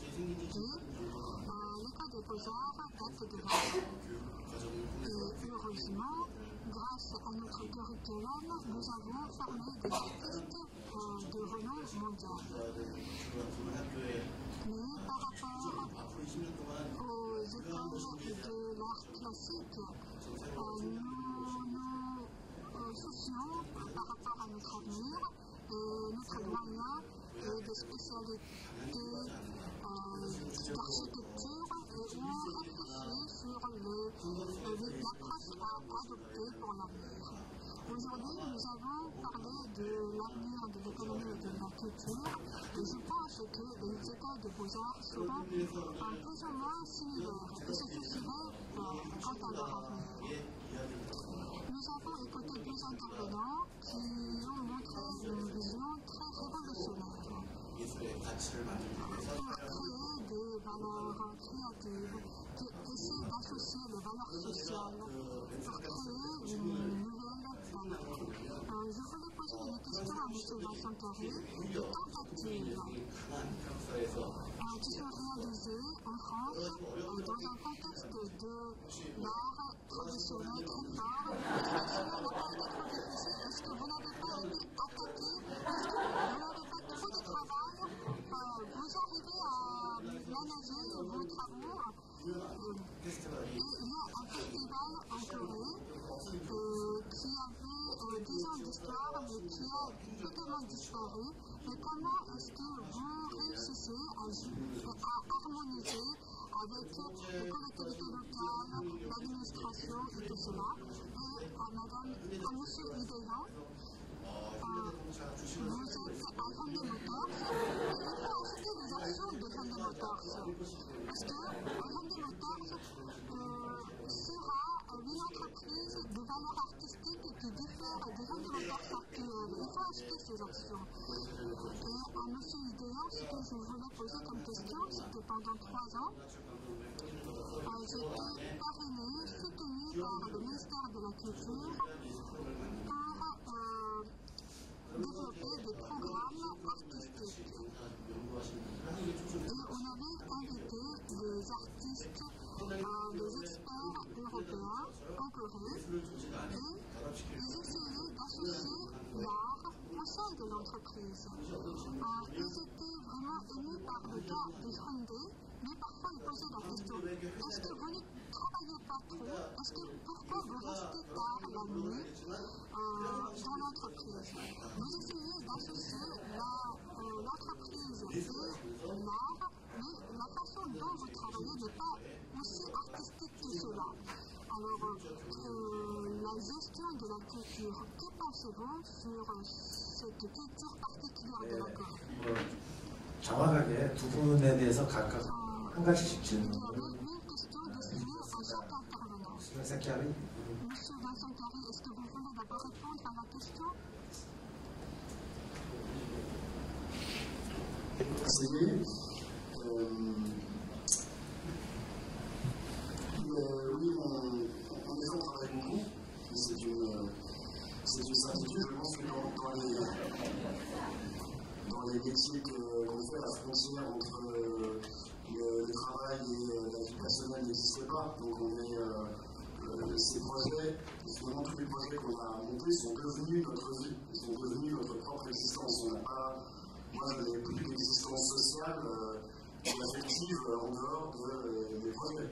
Speaker 2: Et l'école des Beaux-Arts date de là. Et heureusement, grâce à notre curriculum, nous avons formé des artistes de renom mondial. Mais par rapport aux écoles de l'art classique, nous soucions par rapport à notre avenir et notre moyen de spécialité d'architecture et on réfléchit sur l'approche à adopter pour l'avenir. Aujourd'hui, nous avons parlé de l'avenir de l'économie et de la culture et je pense que les écoles de Beaux-Arts seront plus ou moins similaires et se soucieront quant à leur avenir. Nous nous avons écouté deux intervenants qui ont montré une vision très révolutionnaire
Speaker 3: 예술의 가치를 만들기 위해서
Speaker 2: pour créer des valeurs créatives, qui essaient d'associer les valeurs sociales pour créer une nouvelle valeur. Je voulais poser une question à M. Vincent Carré, des tentatives qui sont réalisées en France dans un contexte de l'art traditionnel très fort. Est-ce que cela n'a pas été trop difficile? Est-ce que vous n'avez pas été attaqué? Est-ce que vous n'avez pas trop de travail? Vous arrivez à manager vos travaux. Il y a un festival en Corée qui avait 10 ans d'histoire mais qui a totalement disparu. Mais comment est-ce que vous réussissez à harmoniser avec les collectivités locales, l'administration et tout cela? Et à M. Idéan, vous êtes à Hyundai Motors, il faut acheter les actions de Hyundai Motors. Parce que Hyundai Motors sera une entreprise de valeur artistique qui diffère des Hyundai Motors actuelles. Il faut acheter ces actions. Et à M. Idéan, ce que je voulais poser comme question, c'est que pendant 3 ans, j'étais parrainée, soutenue par le ministère de la Culture pour développer des programmes artistiques. Et on avait invité des artistes, des experts européens en Corée, et ils essayaient d'associer l'art au sein de l'entreprise. Ils étaient vraiment émus par le cas de Hyundai, mais parfois ils posaient la question, est-ce que vous ne travaillez pas trop? Pourquoi vous restez tard la nuit dans l'entreprise? Vous essayez d'associer l'entreprise et l'art, mais la façon dont vous travaillez n'est pas aussi artistique que cela. Alors, la gestion de la culture, que pensez-vous sur cette culture particulière de la Corée?
Speaker 3: 정확하게 두 분에 대해서 각각 한 가지씩 질문을
Speaker 2: Monsieur Vincent Carré, est-ce que vous voulez d'abord répondre à la question?
Speaker 4: Oui, on travaille beaucoup, c'est une certitude. Je pense que dans les métiers qu'on fait, la frontière entre le travail et la vie personnelle n'existe pas. Donc ces projets, finalement tous les projets qu'on a montés sont devenus notre vie, ils sont devenus notre propre existence. Moi je n'ai plus d'existence sociale et affective en dehors des projets.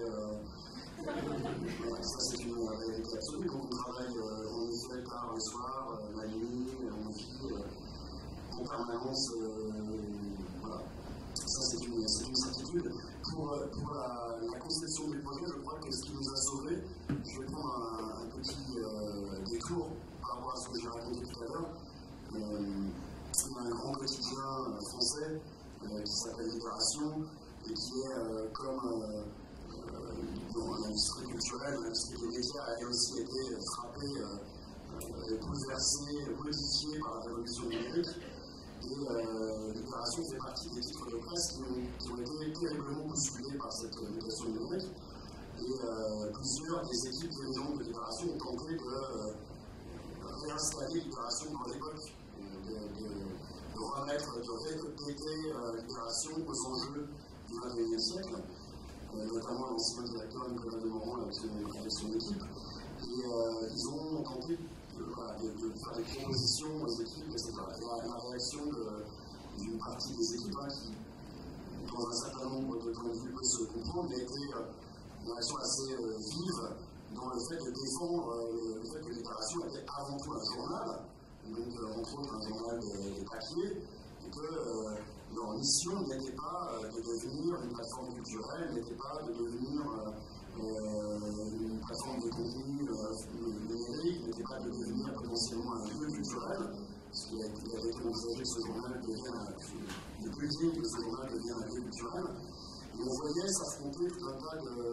Speaker 4: Ça c'est une réalité absolue. Donc on travaille en effet tard le soir, la nuit, on vit en permanence. Voilà. Ça c'est une certitude. Pour la conception des projets, je crois que ce qui nous a sauvés, je vais prendre un petit détour par rapport à ce que j'ai raconté tout à l'heure. On a un grand quotidien français qui s'appelle Libération et qui est comme dans l'industrie culturelle, l'industrie des médias a aussi été frappée, bouleversée, modifiée par la révolution numérique. Et Libération fait partie des titres de presse qui ont été terriblement bousculés par cette mutation numérique. Et plusieurs des équipes dirigeantes de Libération ont tenté de réinstaller Libération dans l'époque, de remettre, de réécouter Libération aux enjeux du XXIe siècle, notamment l'ancien directeur Nicolas Demorand avec son équipe. Et ils ont tenté de faire des propositions aux équipes, etc. Et la réaction d'une partie des équipes qui, dans un certain nombre de points de vue, peut se comprendre, mais a été une réaction assez vive dans le fait de défendre le fait que Libération était avant tout un journal, donc entre autres un journal de papier, et que leur mission n'était pas de devenir une plateforme culturelle, n'était pas de devenir une plateforme de contenu numérique, n'était pas de devenir potentiellement un lieu culturel, parce qu'il avait été envisagé que ce journal devienne, le plus digne que ce journal devienne un lieu culturel. Et on voyait s'affronter tout un tas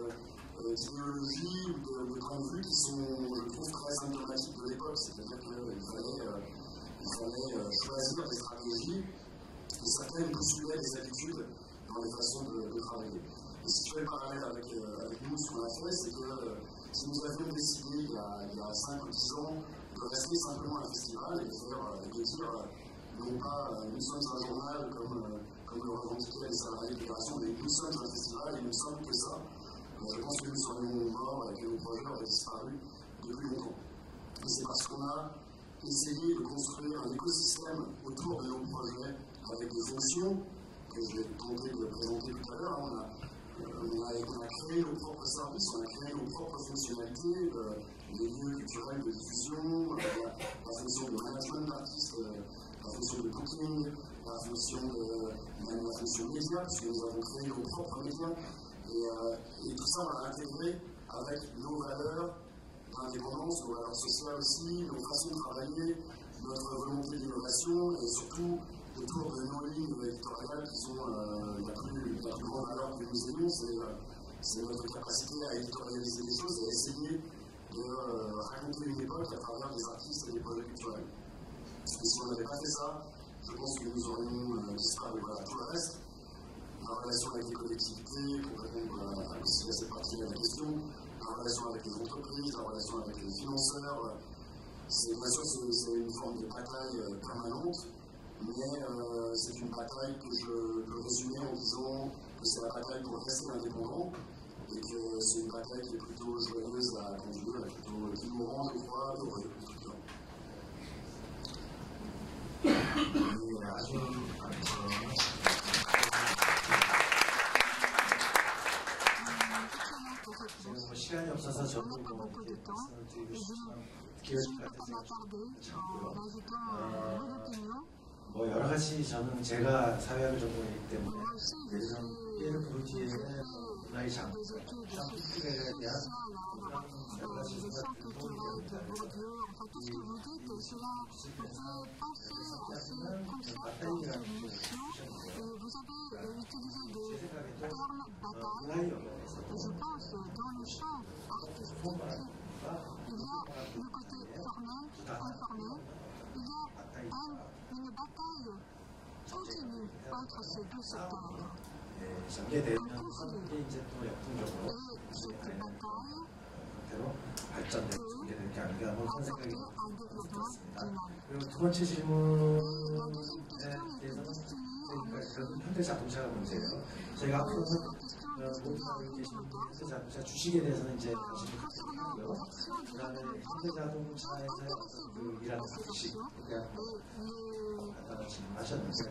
Speaker 4: d'idéologie ou de points de vue qui sont, je trouve, très symptomatiques de l'époque. C'est-à-dire qu'il fallait choisir des stratégies et certaines bousculaient les habitudes dans les façons de travailler. Et si je fais le parallèle avec nous, ce qu'on a fait, c'est que si nous avions décidé il y a 5 ou 10 ans de rester simplement un festival et de dire non pas nous sommes un journal comme le revendiquaient les salariés de Libération, mais nous sommes un festival et nous ne sommes que ça, je pense que nous serions morts et que nos projets auraient disparu depuis longtemps. Et c'est parce qu'on a essayé de construire un écosystème autour de nos projets avec des fonctions que je vais tenter de présenter tout à l'heure. On a créé nos propres services, on a créé nos propres fonctionnalités, les lieux culturels de diffusion, la fonction de management d'artistes, la fonction de booking, la fonction média, puisque nous avons créé nos propres médias. Et tout ça, on l'a intégré avec nos valeurs d'indépendance, nos valeurs sociales aussi, nos façons de travailler, notre volonté d'innovation et surtout autour de nos lignes éditoriales qui sont la plus grande valeur que nous ayons, c'est notre capacité à éditorialiser les choses et à essayer de raconter une époque à travers des artistes et des projets culturels. Et si on n'avait pas fait ça, je pense que nous aurions disparu. Voilà, tout le reste, la relation avec les collectivités, pour répondre aussi à cette partie-là de la question, la relation avec les entreprises, la relation avec les financeurs, bien sûr c'est une forme de bataille permanente, mais c'est une bataille que je peux résumer en disant que c'est la bataille pour rester indépendant et que c'est une bataille qui est plutôt joyeuse à conduire, qui nous rend, je crois, heureux.
Speaker 3: 시간이 없어서 저도 뭐 여러 가지 저는 제가 사회학을 전공했기 때문에 피에르 브루지에는 문화의 장학들에 대한 여러 가지 생각들이 도움이 됩니다. 바탕이라는 게 제 생각에도 문화의 영역에서
Speaker 2: il y a le côté formel, informel, il y a une bataille continue entre ces deux secteurs.
Speaker 3: 전개되는 것이 이제 또 역동적으로 형태로 발전되고 전개되는 게 아닌가 하는 생각이 들었습니다. 그리고 두 번째 질문에 대해서는 현대자동차가 문제예요. 저희가 앞으로는 모든 여기 계시는 현대자동차 주식에 대해서는 이제 관심을 갖도록 하고요. 그 다음에 현대자동차에서 그 일하는 방식, 간단한 질문하셨는데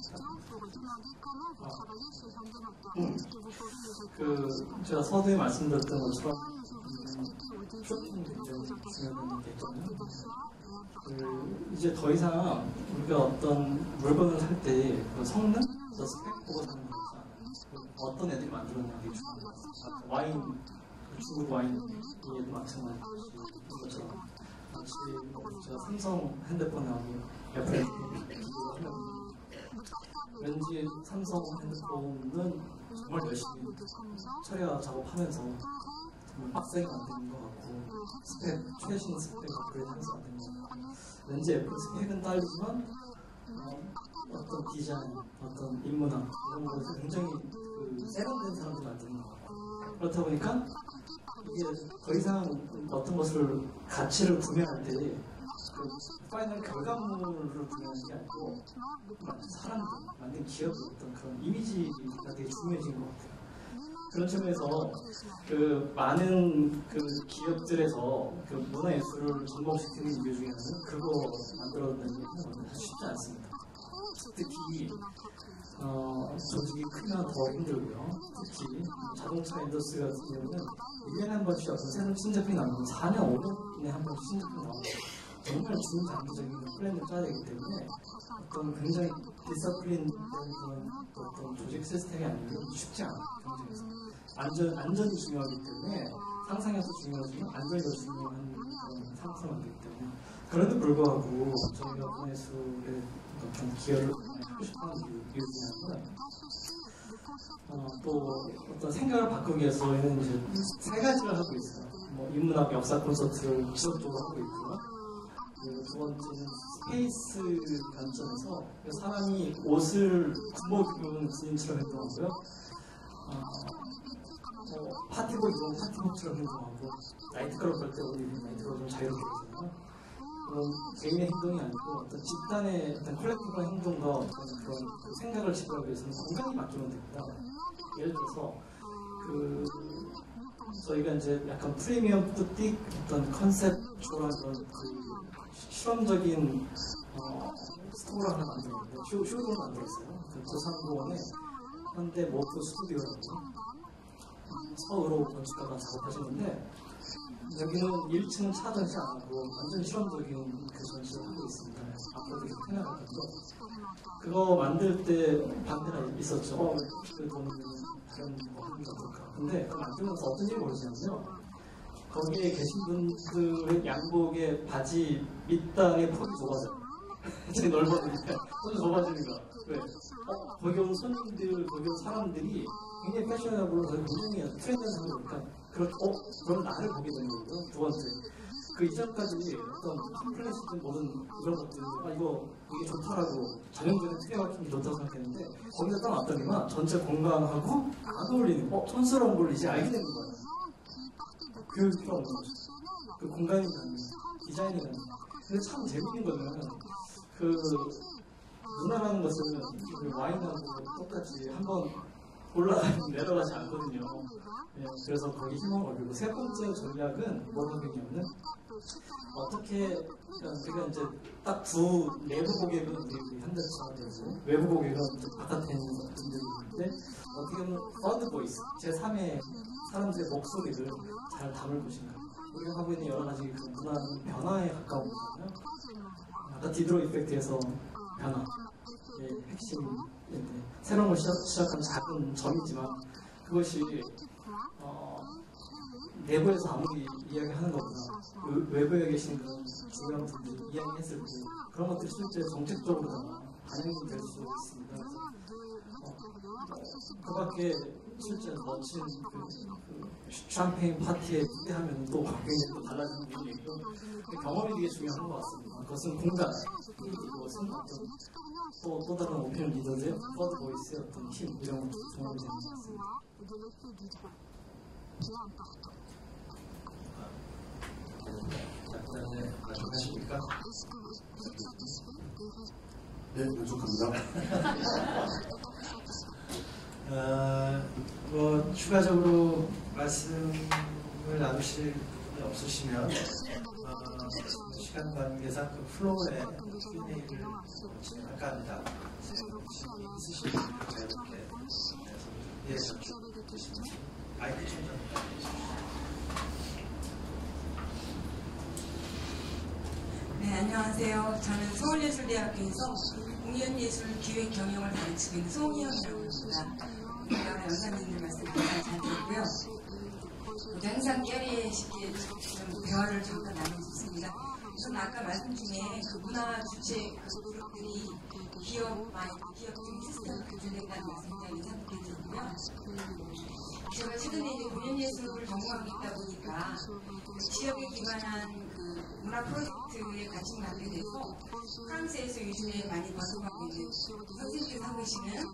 Speaker 1: 제가 서두에 말씀드렸던 것처럼 쇼핑 굉장히 중요한 게 있거든요. 이제 더 이상 우리가 어떤 물건을 살 때 그 성능, 스펙 보고 사는 것보다 어떤 애들이 만들었냐 이게 중요해요. 와인, 중국 와인에도 마찬가지인 것처럼 마치 제가 삼성 핸드폰하고 애플 비교하면 왠지 삼성 핸드폰은 정말 열심히 처리와 작업하면서 정말 빡세게 만드는 것 같고 스펙, 최신 스펙 업그레이드하면서 만드는 것 같고 왠지 애플 스펙은 딸리지만 어떤 디자인, 어떤 인문학 이런 것을 굉장히 세련된 사람들이 만드는 것 같고 그렇다 보니까 이게 더 이상 어떤 것을 가치를 구매할 때 그 파이널 결과물을 구매하는 게 아니고 사람들, 만든 기업의 어떤 그런 이미지가 되게 중요해진 것 같아요. 그런 측면에서 그 많은 그 기업들에서 그 문화예술을 접목시키는 이유 중에 하나는 그거 만들어내는 게 쉽지 않습니다. 특히 조직이 크면 더 힘들고요. 특히 자동차 인더스트리 같은 경우는 1년에 한 번씩 어떤 새로운 신제품이 나오면 4년, 5년에 한 번씩 신제품이 나오고 정말 중장기적인 플랜을 짜야 되기 때문에 어떤 굉장히 디서플린된 그런 어떤 조직 시스템이 아니면 쉽지 않아요. 경쟁에서. 안전이 중요하기 때문에 상상에서 중요하지만 안전이 더 중요한 그런 상품을 만들기 때문에 그럼에도 불구하고 저희가 문화예술에 어떤 기여를 하고 싶어하는 이유 중에 하나는 또 어떤 생각을 바꾸기 위해서는 이제 세 가지를 하고 있어요. 뭐 인문학 역사 콘서트를 지속적으로 하고 있고요. 두 번째는 스페이스 관점에서 사람이 옷을 군복 입은 군인처럼 행동하고요. 파티복 입으면 파티복처럼 행동하고 나이트클럽 갈 때 옷 입으면 나이트클럽 좀 자유롭게 입잖아요. 그런 개인의 행동이 아니고 어떤 집단의 어떤 컬렉티브한 행동과 어떤 그런 생각을 지도하기 위해서는 공간이 바뀌면 됩니다. 예를 들어서 저희가 이제 약간 프리미엄 부틱 어떤 컨셉처럼 실험적인 스토어를 하나 만들었는데 쇼룸을 만들었어요. 도산공원에 현대 모프 스튜디오라고 서울로 건축가가 작업하시는데 여기는 1층은 차 전시 안 하고 완전 실험적인 그 전시를 하고 있습니다. 앞으로도 계속 해나갈 건데 그거 만들 때 반대가 있었죠. 그 돈은 다른 뭐 하는 게 어떨까. 근데 그거 만들면서 어떤 일이 벌어지냐면요. 거기에 계신 분들의 양복의 바지 밑단의 폭이 좁아져요. 되게 넓었는데 손이 좁아지는 거야. 왜? 거기 온 손님들, 거기 온 사람들이 굉장히 패셔너블로 굉장히 트렌드를 하는 거니까 그럼 나를 보게 되는 거고요. 두 번째, 그 이전까지 어떤 팜플렛이든 뭐든 이런 것들이 이게 좋다라고 전형적인 특이마케팅이 좋다고 생각했는데 거기다 딱 놨더니만 전체 공간하고 안 어울리는 촌스러운 걸 이제 알게 되는 거예요. 교육이 필요 없는 거죠. 그 공간이라는 디자인이라는 거. 근데 참 재밌는 거는 문화라는 것은 와인하고 똑같이 한번 올라가면 내려가지 않거든요. 네, 그래서 거기 힘을 얻고 세 번째 전략은 뭐가 되냐면은 어떻게 우리가 이제 딱 두 내부 고객은 우리 현대차가 되고 외부 고객은 바깥에 있는 분들이 있는데 어떻게 보면 서드 보이스 제3의 사람들의 목소리를 잘 담을 것인가. 우리가 하고 있는 여러 가지 그 문화는 변화에 가까운 거잖아요. 아까 디드로 이펙트에서 변화 핵심인데 새로운 걸 시작한 작은 점이지만 그것이 내부에서 아무리 이야기하는 것보다 외부에 계신 그런 중요한 분들이 이야기했을 때 그런 것들이 실제 정책적으로 반영이 될 수 있습니다. 그 밖에 실제 멋진 샴페인 파티에 기대하면 또 굉장히 또 달라지는 게 있고 경험이 되게 중요한 것 같습니다. 그것은 공간, 그것은 또 다른 오피니언 리더들, 서드 보이스의 어떤 힘 이런 것도 중요한 것 같습니다.
Speaker 3: 하십니까?
Speaker 4: 네, 만족합니다.
Speaker 3: 추가적으로 말씀을 나누실 분이 없으시면 시간 관계상 그 플로어에 Q&A를 진행할까 합니다. 있으신 분들 자유롭게 마이크 좀 부탁드리십시오.
Speaker 6: 네, 안녕하세요. 저는 서울예술대학교에서 공연예술 기획 경영을 가르치고 있는 송희영이라고 합니다. 여러 연사님들 말씀 잘 들었고요. 항상 깨리 쉽게 좀 대화를 좀 더 나누고 싶습니다. 우선 아까 말씀 중에 그 문화 주체 그룹들이 기업 중에 시스템을 교체된다는 말씀 굉장히 인상 깊게 들었고요. 제가 최근에 이제 공연예술을 전공하고 있다 보니까 지역에 기반한 그 문화 프로젝트에 관심을 갖게 돼서 프랑스에서 요즘에 많이 번성하고 있는 선생님께서 하고 계시는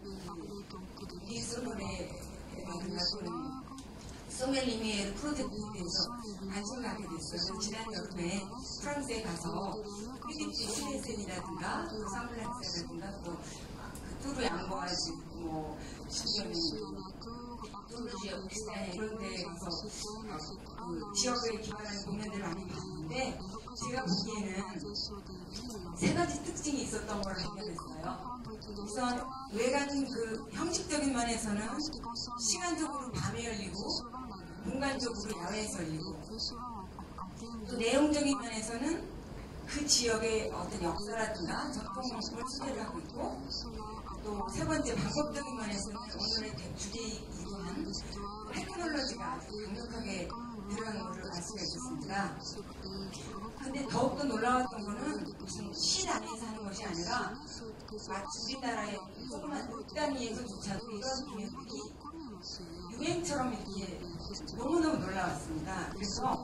Speaker 6: 리소노레라든가 또는 소멜리미에르 프로젝트에 대해서 관심을 갖게 됐어요. 지난 여름에 프랑스에 가서 피디치 시네센이라든가 또 상플란스라든가 또 뚜르 양보아지 뭐 신경이 뚜르지아 옥시다냐 이런 데 가서 그 지역에 기반한 공연들을 많이 봤는데 제가 보기에는 세 가지 특징이 있었던 걸 발견했어요. 우선 외관 그 형식적인 면에서는 시간적으로 밤에 열리고 공간적으로 야외에서 열리고 또 내용적인 면에서는 그 지역의 어떤 역사라든가 전통을 소개를 하고 있고 또 세 번째 방법적인 면에서는 오늘의 주제이기도 한 테크놀로지가 아주 강력하게 이런 걸 알 수가 있었습니다. 근데 더욱더 놀라웠던 거는 무슨 시 단위에서 하는 것이 아니라 마치 우리나라의 조그만 단위에서조차도 이런 공연들이 유행처럼 이렇게 너무너무 놀라웠습니다. 그래서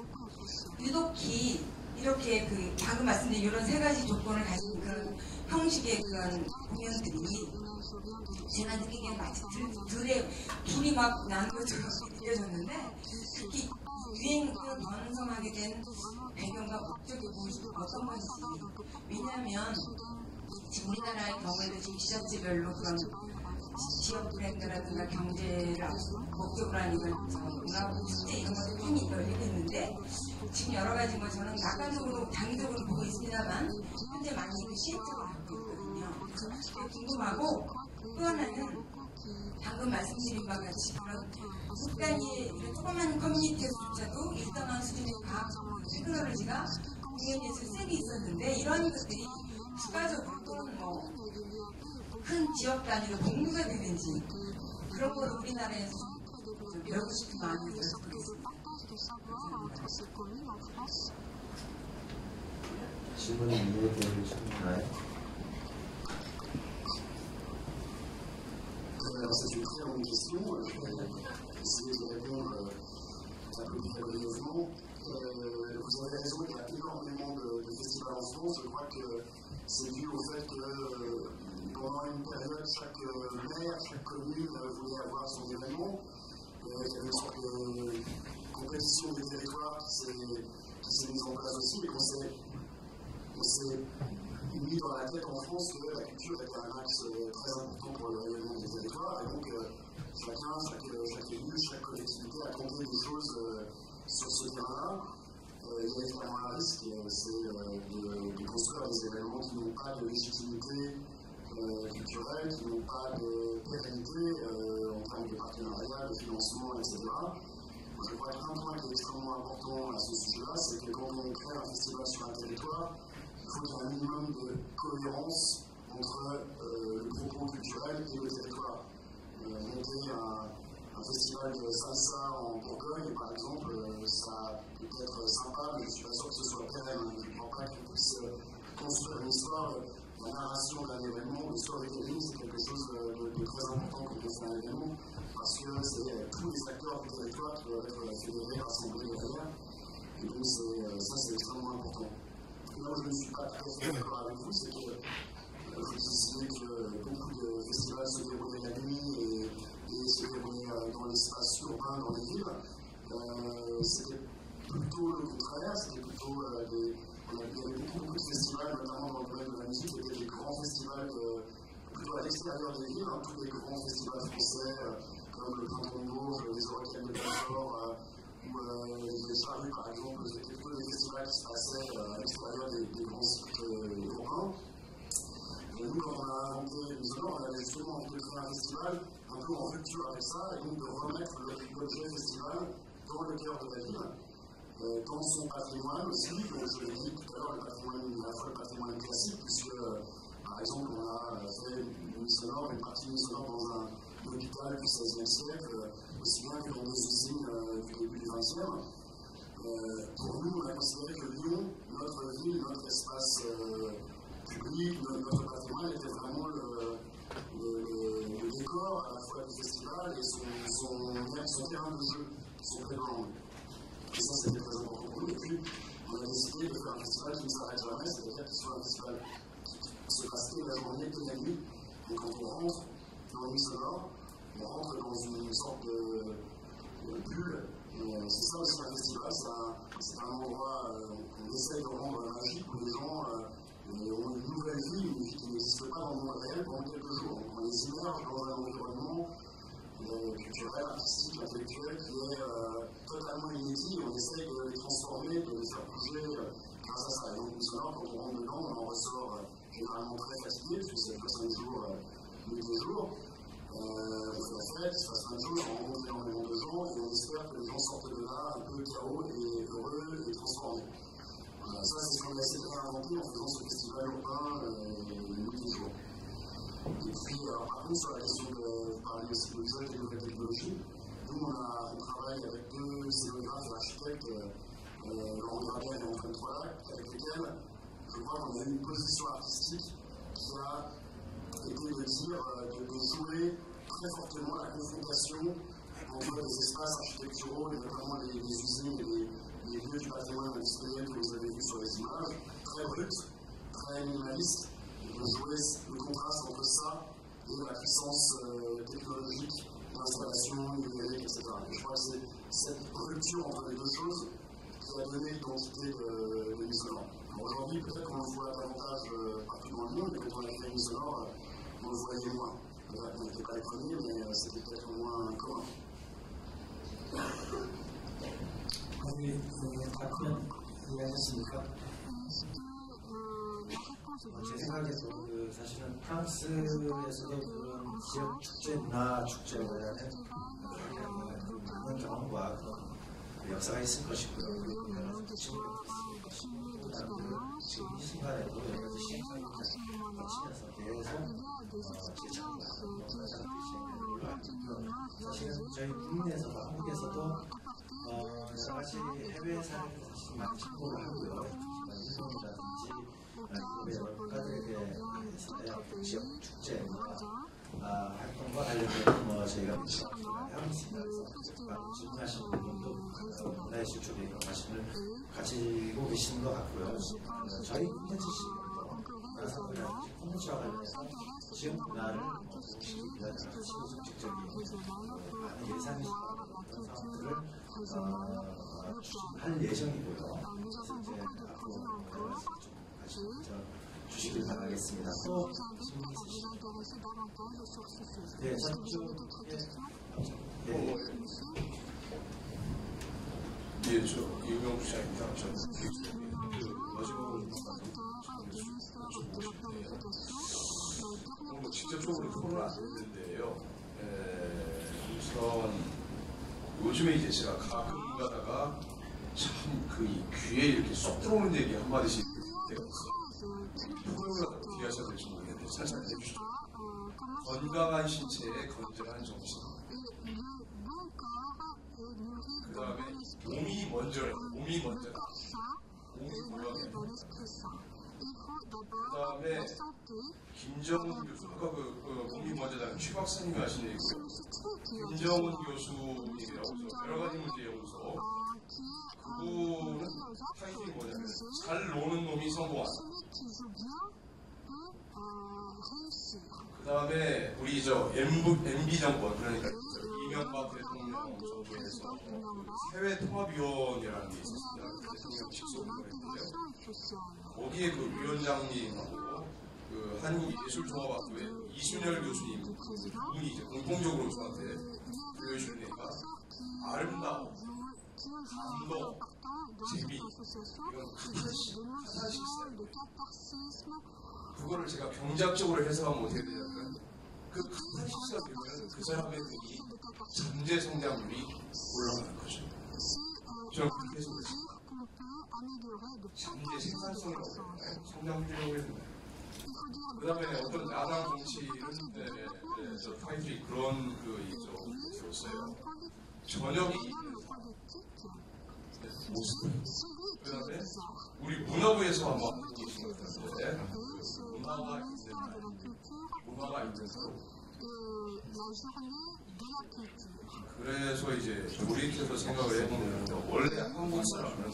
Speaker 6: 유독히 이렇게 그 방금 말씀드린 이런 세 가지 조건을 가진 그런 형식의 그런 공연들이 제가 느끼기엔 마치 둘이 막 나는 것처럼 느껴졌는데 특히 유행을 번성하게 된 배경과 목적이 어떤 건지 왜냐하면 지금 우리나라의 경우에도 지금 지자체별로 그런 지역 브랜드라든가 경제를 목적으로 하는 문화부 축제 이런 것들 힘이 열리고 있는데 지금 여러 가지인 걸 저는 낙관적으로 장기적으로 보고 있습니다만 현재 많이 그 시행착오를 하고 있거든요. 그래서 궁금하고 또 하나는 방금 말씀드린 바와 같이 그런 국단위의 이런 조그만 커뮤니티에서조차도 일정한 수준의 과학 테크놀로지가 공연에서 세게 있었는데 이런 것들이 추가적으로 또는 뭐 큰 지역 단위로 공유가 되는지 그런 걸 우리나라에서 좀 배우고 싶은 마음이 들었습니다.
Speaker 3: 질문이 이해되셨나요?
Speaker 4: C'est une très bonne question. Je vais essayer de répondre un peu plus brièvement. Vous avez raison, il y a énormément de festivals en France. Je crois que c'est dû au fait que pendant une période, chaque maire, chaque commune voulait avoir son événement. Il y avait une sorte de compétition des territoires qui s'est mise en place aussi, et qu'on s'est mis dans la tête en France que la culture était un axe très important pour le rayonnement des territoires, et donc chaque élu, chaque collectivité a tenté des choses sur ce terrain-là. Il y a évidemment un risque, c'est de construire des événements qui n'ont pas de légitimité culturelle, qui n'ont pas de pérennité en termes de partenariat, de financement, etc. Je crois qu'un point qui est extrêmement important à ce sujet-là, c'est que quand on crée un festival sur un territoire, il faut qu'il y ait un minimum de cohérence entre le propos culturel et le territoire. Monter un festival de salsa en Bourgogne, par exemple, ça peut être sympa, mais je ne suis pas sûr que ce soit pérenne. Je ne crois pas qu'on puisse construire une histoire. La narration d'un événement, le storytelling, c'est quelque chose de très important quand on fait un événement, parce que c'est tous les acteurs du territoire qui doivent être fédérés, rassemblés derrière. Et donc ça, c'est extrêmement important. Là où je ne suis pas très d'accord avec vous, c'est que vous disiez que beaucoup de festivals se déroulaient la nuit et se déroulaient dans l'espace urbain, dans les villes. C'était plutôt le contraire, c'était plutôt il y avait beaucoup de festivals, notamment dans le domaine de la musique, qui étaient des grands festivals plutôt à l'extérieur des villes, tous les grands festivals français, comme le Printemps de Bourges, les Européennes de Belfort, ou les Charrues par exemple, c'était plutôt des festivals qui se passaient à l'extérieur des grands sites urbains. Et nous, quand on a inventé l'Isonore, on avait justement envie de créer un festival un peu en rupture avec ça, et donc de remettre l'objet festival dans le cœur de la ville. Dans son patrimoine aussi, donc je l'ai dit tout à l'heure, à la fois le patrimoine classique, puisque par exemple on a fait une sonore, une partie sonore dans un hôpital du XVIe siècle, aussi bien que dans des usines du début du XXe. Pour nous, on a considéré que Lyon, notre ville, notre espace public, notre patrimoine était vraiment le décor à la fois du festival et son terrain de jeu, son playground. Et ça, c'était très important pour nous. Et puis, on a décidé de faire un festival qui ne s'arrête jamais, c'est-à-dire qu'il soit un festival qui se passe toute la journée, toute la nuit. Donc, quand on rentre dans Nuit Sonore, on rentre dans une sorte de bulle. C'est ça aussi un festival, c'est un endroit qu'on essaye de rendre magique, où les gens ont une nouvelle vie, une vie qui n'existe pas dans le monde réel pendant quelques jours. Donc, on les immerge dans un environnement culturel, artistique, intellectuel qui est totalement inédit. On essaye de les transformer, de les faire bouger grâce à ça. Et donc, quand on rentre dedans, on en ressort généralement très fatigué, puisque c'est 5 jours, nuit et jour. On fait la fête, il se passe plein de choses, on rencontre énormément de gens et on espère que les gens sortent de là un peu chaos et heureux et transformés. Voilà, ça, c'est ce qu'on a essayé de réinventer en faisant ce festival urbain nuit et jour. Et puis, par contre, sur la question de, vous parliez aussi de l'usage des nouvelles technologies, Nous, on travaille avec 2 scénographes et architectes, Laurent Grabel et Antoine Trollac, avec lesquels je crois qu'on a eu une position artistique qui a été de dire, de jouer très fortement la confrontation entre les espaces architecturaux, et notamment les usines et les lieux du patrimoine industriel que vous avez vu sur les images, très bruts, très minimalistes, et de jouer le contraste entre ça et la puissance technologique d'installation numérique, etc. Et je crois que c'est cette rupture entre les deux choses qui a donné l'identité de Nuit-Sonore. Aujourd'hui, peut-être qu'on le voit davantage partout dans le monde, mais quand on a créé Nuit-Sonore, on le voyait moins. On n'était pas les premiers, mais c'était peut-être moins commun.
Speaker 3: 제 생각에서 사실은 프랑스에서도 그런 지역 축제, 문화 축제라는 그런 경험과 그런 역사가 있을 것이고요. 그리고 여러 가지 친구들이 있을 것이고, 지금 이 순간에도 여러 가지 시행착오를 거치면서 계속 재창조하고 사실은 저희 국내에서도 한국에서도 여러 가지 해외 사례를 사실 많이 참고를 하고요. 일본이라든지 여러 국가들에게 지역 축제와 활동과 관련된 저희가 하고 있습니다. 그래서 질문하신 부분도 문화예술쪽에 관심을 가지고 계시는 것 같고요. 저희 콘텐츠 시장도 콘텐츠와 관련해서 지역 문화를 공식이라든지 직접적인 많은 예산이 그런 사업들을 할 예정이고요. 그래서 이제 앞으로 좀 주시길 바라겠습니다. 또 질문 있으시죠? 네, 저쪽에
Speaker 7: 예, 저 이우명 부장입니다. 저는 마지막으로 직접적으로 토론을 안 했는데요. 우선 요즘에 이제 제가 가끔 가다가 참 그 귀에 이렇게 쏙 들어오는 얘기 한마디씩 때가 있어요. 토론을 어떻게 하셔야 될지 모르겠는데 살짝 해주시죠. 건강한 신체에 건전한 정신. 그 다음에 몸이 먼저래요. 몸이 먼저다. 몸이 뭐야? 그 다음에 김정은 교수, 아까 몸이 먼저다는 최 박사님이 하신 얘기고요. 김정은 교수님이라고 여러 가지 문제 연구소. 그분은 타이틀이 뭐냐면 잘 노는 놈이 성공한다. 그 다음에 우리 저 MB 정권, 그러니까 이명박 대통령 정부에서 해외 통합위원회라는 게 있었습니다. 대통령 직속위원회인데요. 거기에 그 위원장님하고 그 한국예술종합학교의 이순열 교수님 분이 이제 공통적으로 저한테 보여주는 얘기가 아름다움, 감동, 재미, 이건 카타르시스. 그거를 제가 병작적으로 해석하면 어떻게 되냐면 그 카타르시스가 되면 그 사람의 잠재 성장률이 올라가는 거죠. 저는 그렇게 해석을 했습니다. 잠재 생산성이라고 했나요? 성장률이라고 했나요? 그 다음에 어떤 야당 정치는 저 타이틀이 그런 들었어요. 저녁이 있는 모습. 그 다음에 우리 문화부에서 한번 하고 계신 것 같은데 문화가 있는 서로. 그래서 이제 우리께서 생각을 해보면 원래 한국 사람은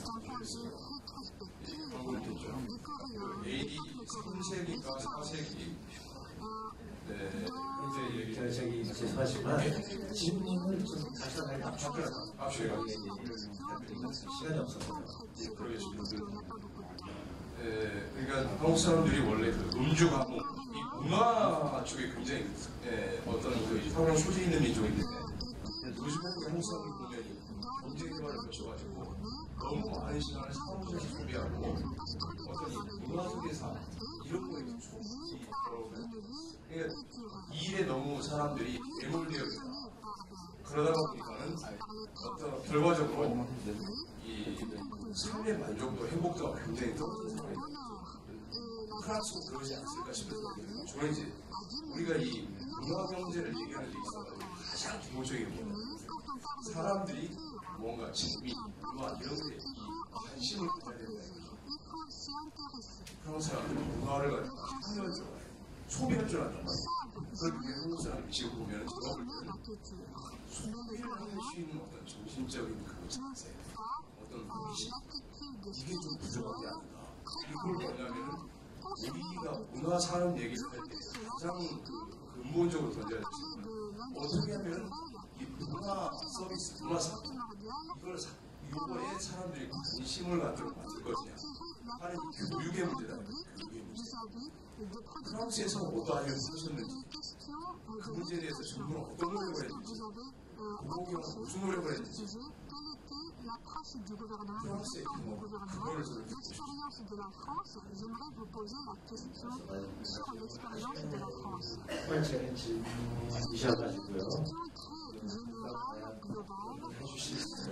Speaker 7: 한국이죠. AD 3세기인가 4세기. 네.
Speaker 3: 이제 저기 죄송하지만 질문을 좀 다시 한번 앞서가지고 시간이 없어서
Speaker 7: 그러겠습니다. 그러니까 한국 사람들이 원래 그 음주 가공, 이 문화 쪽에 굉장히 어떤 그 상당히 소질 있는 민족인데 요즘에 한국 사람들 보면 경제 개발을 거쳐가지고 너무 많은 시간을 사무실에서 준비하고 어떤 이 문화 속에서 이런 거에 좀 소극이 있더라고요. 그러니까 이 일에 너무 사람들이 매몰되어 있다. 그러다 보니까는 어떤 결과적으로 이 삶의 만족도, 행복도가 굉장히 떨어지는 상황이 있죠. 프랑스도 그러지 않을까 싶어서 저는 이제 우리가 이 문화 경제를 얘기하는 데 있어서 가장 기본적인 거는 사람들이 뭔가 재미, 문화 이런 데 관심을 가져야 된다. 프랑스 사람들이 문화를 가지고 하면 좋아요. 소비할 줄 안단 말이에요. 그런데 한국 사람이 지금 보면 제가 볼 때는 소비를 할 수 있는 어떤 정신적인 그 자세, 어떤 의식, 이게 좀 부족하지 않나. 이걸 뭐냐면은 우리가 문화 산업 얘기를 할 때 가장 근본적으로 던져야 될 것은 어떻게 하면 이 문화 서비스, 문화 상품 이거에 사람들이 관심을 갖도록 만들 것이냐 하는 교육의 문제다. 교육의 문제. 프랑스에서 어떠하게 하셨는지 그 문제에 대해서 정부는 어떤 노력을 했는지 공공기관은 무슨 노력을 했는지 프랑스의 경우 그거를 저는 듣고
Speaker 3: 포괄적인 질문 주셔가지고요. 해주실 수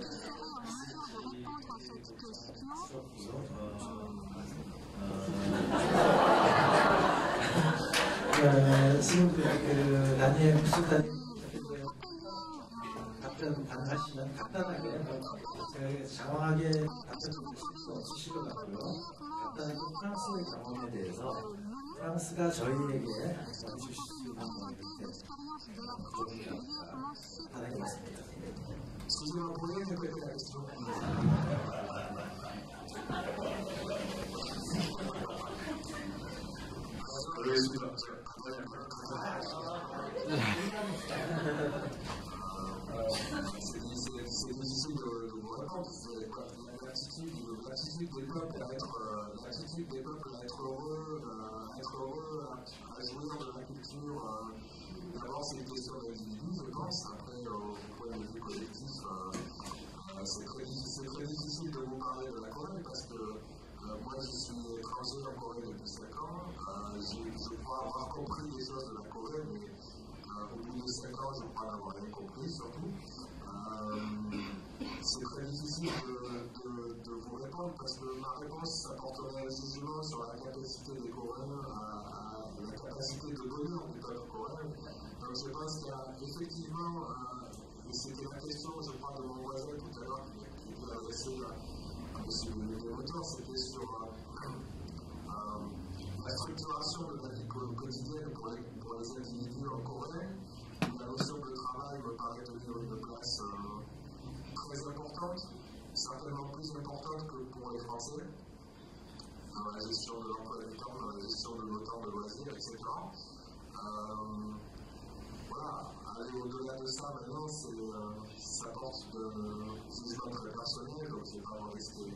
Speaker 3: 지금 그 다니엘 부수단님 답변 가능하시면 간단하게 제가 장황하게 답변 드릴 수 없으실 것 같고요. 간단하게 프랑스의 경험에 대해서 프랑스가 저희에게 해주실 수 있는 간단하게 말씀드립니다.
Speaker 5: C'est difficile de vous répondre. L'attitude des peuples à être heureux, à jouir de la culture. D'abord, c'est une question d'individu, je pense. Après, au point de vue collectif, c'est très difficile de vous parler de la Corée parce que moi, je suis étranger en Corée depuis 5 ans. Je crois avoir compris les choses de la Corée, mais au bout de 5 ans, je crois n'avoir rien compris, surtout. C'est très difficile de vous répondre parce que ma réponse apporterait un jugement sur la capacité des Coréens à la capacité de bonheur du peuple coréen. Donc je pense qu'il y a effectivement, et c'était la question, je crois, de mon voisin tout à l'heure qui était adressée à M. le démoteur, c'était sur la structuration de la vie quotidienne pour les individus en Corée. La notion de travail me paraît tenir une place très importante, certainement plus importante que pour les Français, dans la gestion de l'emploi du temps, dans la gestion de nos temps de loisirs, etc. Voilà, aller au-delà de ça maintenant, ça porte de jugement très personnel, donc je ne vais pas rester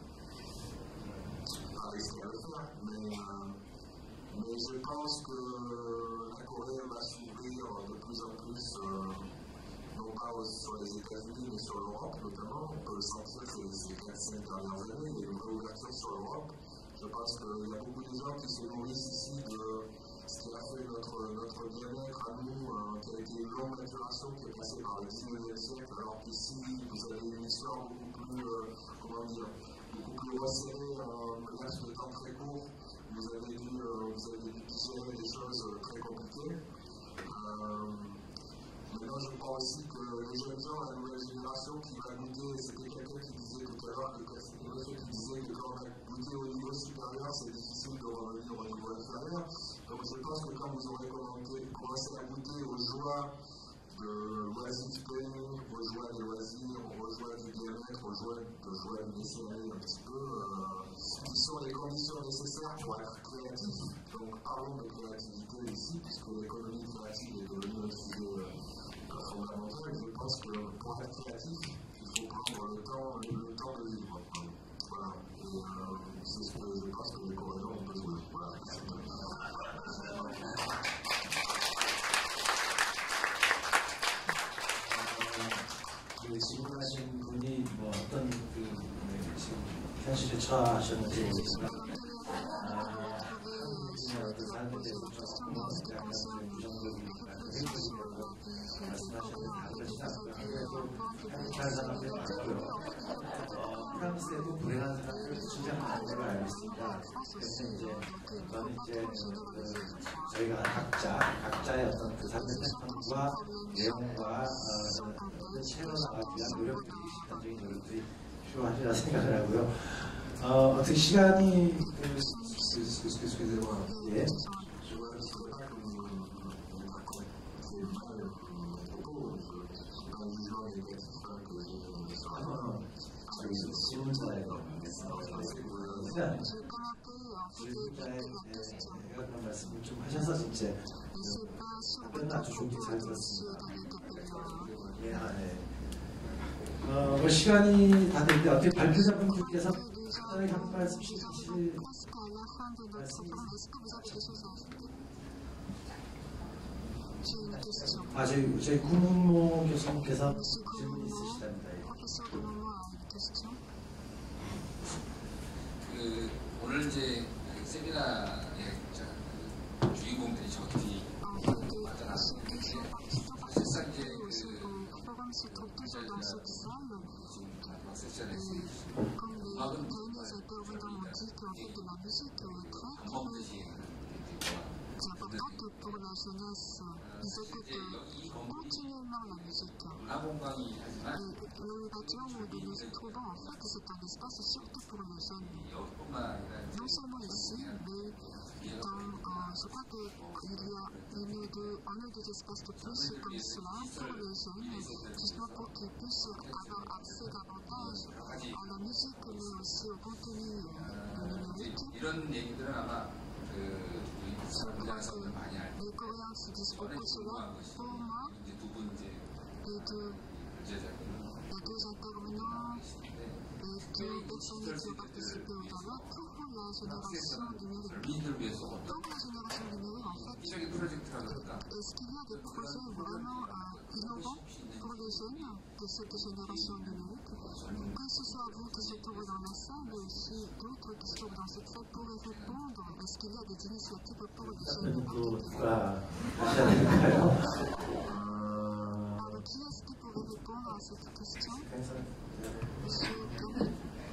Speaker 5: à le faire, mais je pense que la Corée va s'ouvrir de plus en plus, non pas sur les États-Unis, mais sur l'Europe notamment. On peut le sentir ces 4-5 dernières années, il y a une réouverture sur l'Europe. Je pense qu'il y a beaucoup de gens qui se nourrissent ici de ce qui a fait notre bien-être à nous, qui a été une longue maturation qui est passée par le 19e siècle, alors qu'ici, vous avez une histoire beaucoup plus, beaucoup plus resserrée, un laps de temps très court. Vous avez dû digérer des choses très compliquées. Maintenant, je crois aussi que les jeunes gens, la nouvelle génération qui va goûter, c'était quelqu'un qui disait tout à l'heure, c'était monsieur qui disait que quand on a goûté au niveau supérieur, c'est difficile de revenir au niveau inférieur. Donc je pense que quand vous aurez commencé à goûter aux joies de l'oisiveté, aux joies des loisirs, aux joies du bien-être, aux joies de laisser aller un petit peu, qui sont les conditions nécessaires pour être créatif. Donc parlons de créativité ici, puisque l'économie créative est devenue un sujet fondamental. Je pense que pour être créatif, il faut prendre le temps de vivre. Voilà. Et c'est ce que je pense que les Coréens ont besoin. Voilà.
Speaker 3: 질문하신 분이 뭐 어떤 지금 현실에 처하셨는지 모르겠지만 한국인의 어떤 삶에 대해서 조금 약간 부정적인 회의적이라고 말씀하셨는데 그렇지 않고요. 한국에도 행복한 사람들이 많고요. 프랑스에도 불행한 사람들이 진짜 많은데 걸 알고 있습니다. 그래서 이제 저는 이제 저희가 각자의 어떤 그 삶의 패턴과 내용과 채워나가기 위한 노력들이 집단적인 노력들이 필요하리라 생각을 하고요. 어떻게 시간이
Speaker 5: Excusez-moi.
Speaker 3: 예.
Speaker 5: Je ne voudrais pas que vous racontiez mal vos propos, en disant les médecins que j'ai
Speaker 3: 저기서 질문자에 그런 말씀을 좀 하셔서 진짜 답변은 아주 좋게 잘 들었습니다. 뭐 시간이 다 됐는데 어떻게 발표자분들께서 간단하게 한 말씀씩 하실 말씀이 저희 구문모 교수님께서 질문이 있으시답니다.
Speaker 8: 오늘 이제 세미나의 주인공들이 저들이 나타났는데 사실상 이제 지금 마지막 세션에 음악은 밥 먹듯이
Speaker 2: pour la jeunesse, ils écoutent continuellement la musique. Le bâtiment où nous nous trouvons, en fait, c'est un espace surtout pour les jeunes. Non seulement ici, mais je crois qu'il y a un ou deux espaces de plus comme cela pour les jeunes, justement pour qu'ils puissent avoir accès davantage à la musique, mais aussi au contenu numérique. Les Coréens se disent beaucoup de cela. Pour moi, les deux intervenants, les deux personnes qui ont participé au dialogue pour la génération numérique. Donc la génération numérique, en fait, est-ce qu'il y a des projets vraiment innovants pour les jeunes de cette génération numérique? Que ce soit vous qui se trouvez dans la salle, mais aussi d'autres qui se trouvent dans cette salle pourraient répondre. Est-ce qu'il y a des initiatives pour les jeunes? Alors, qui est-ce qui pourrait répondre à cette question? Monsieur Camille.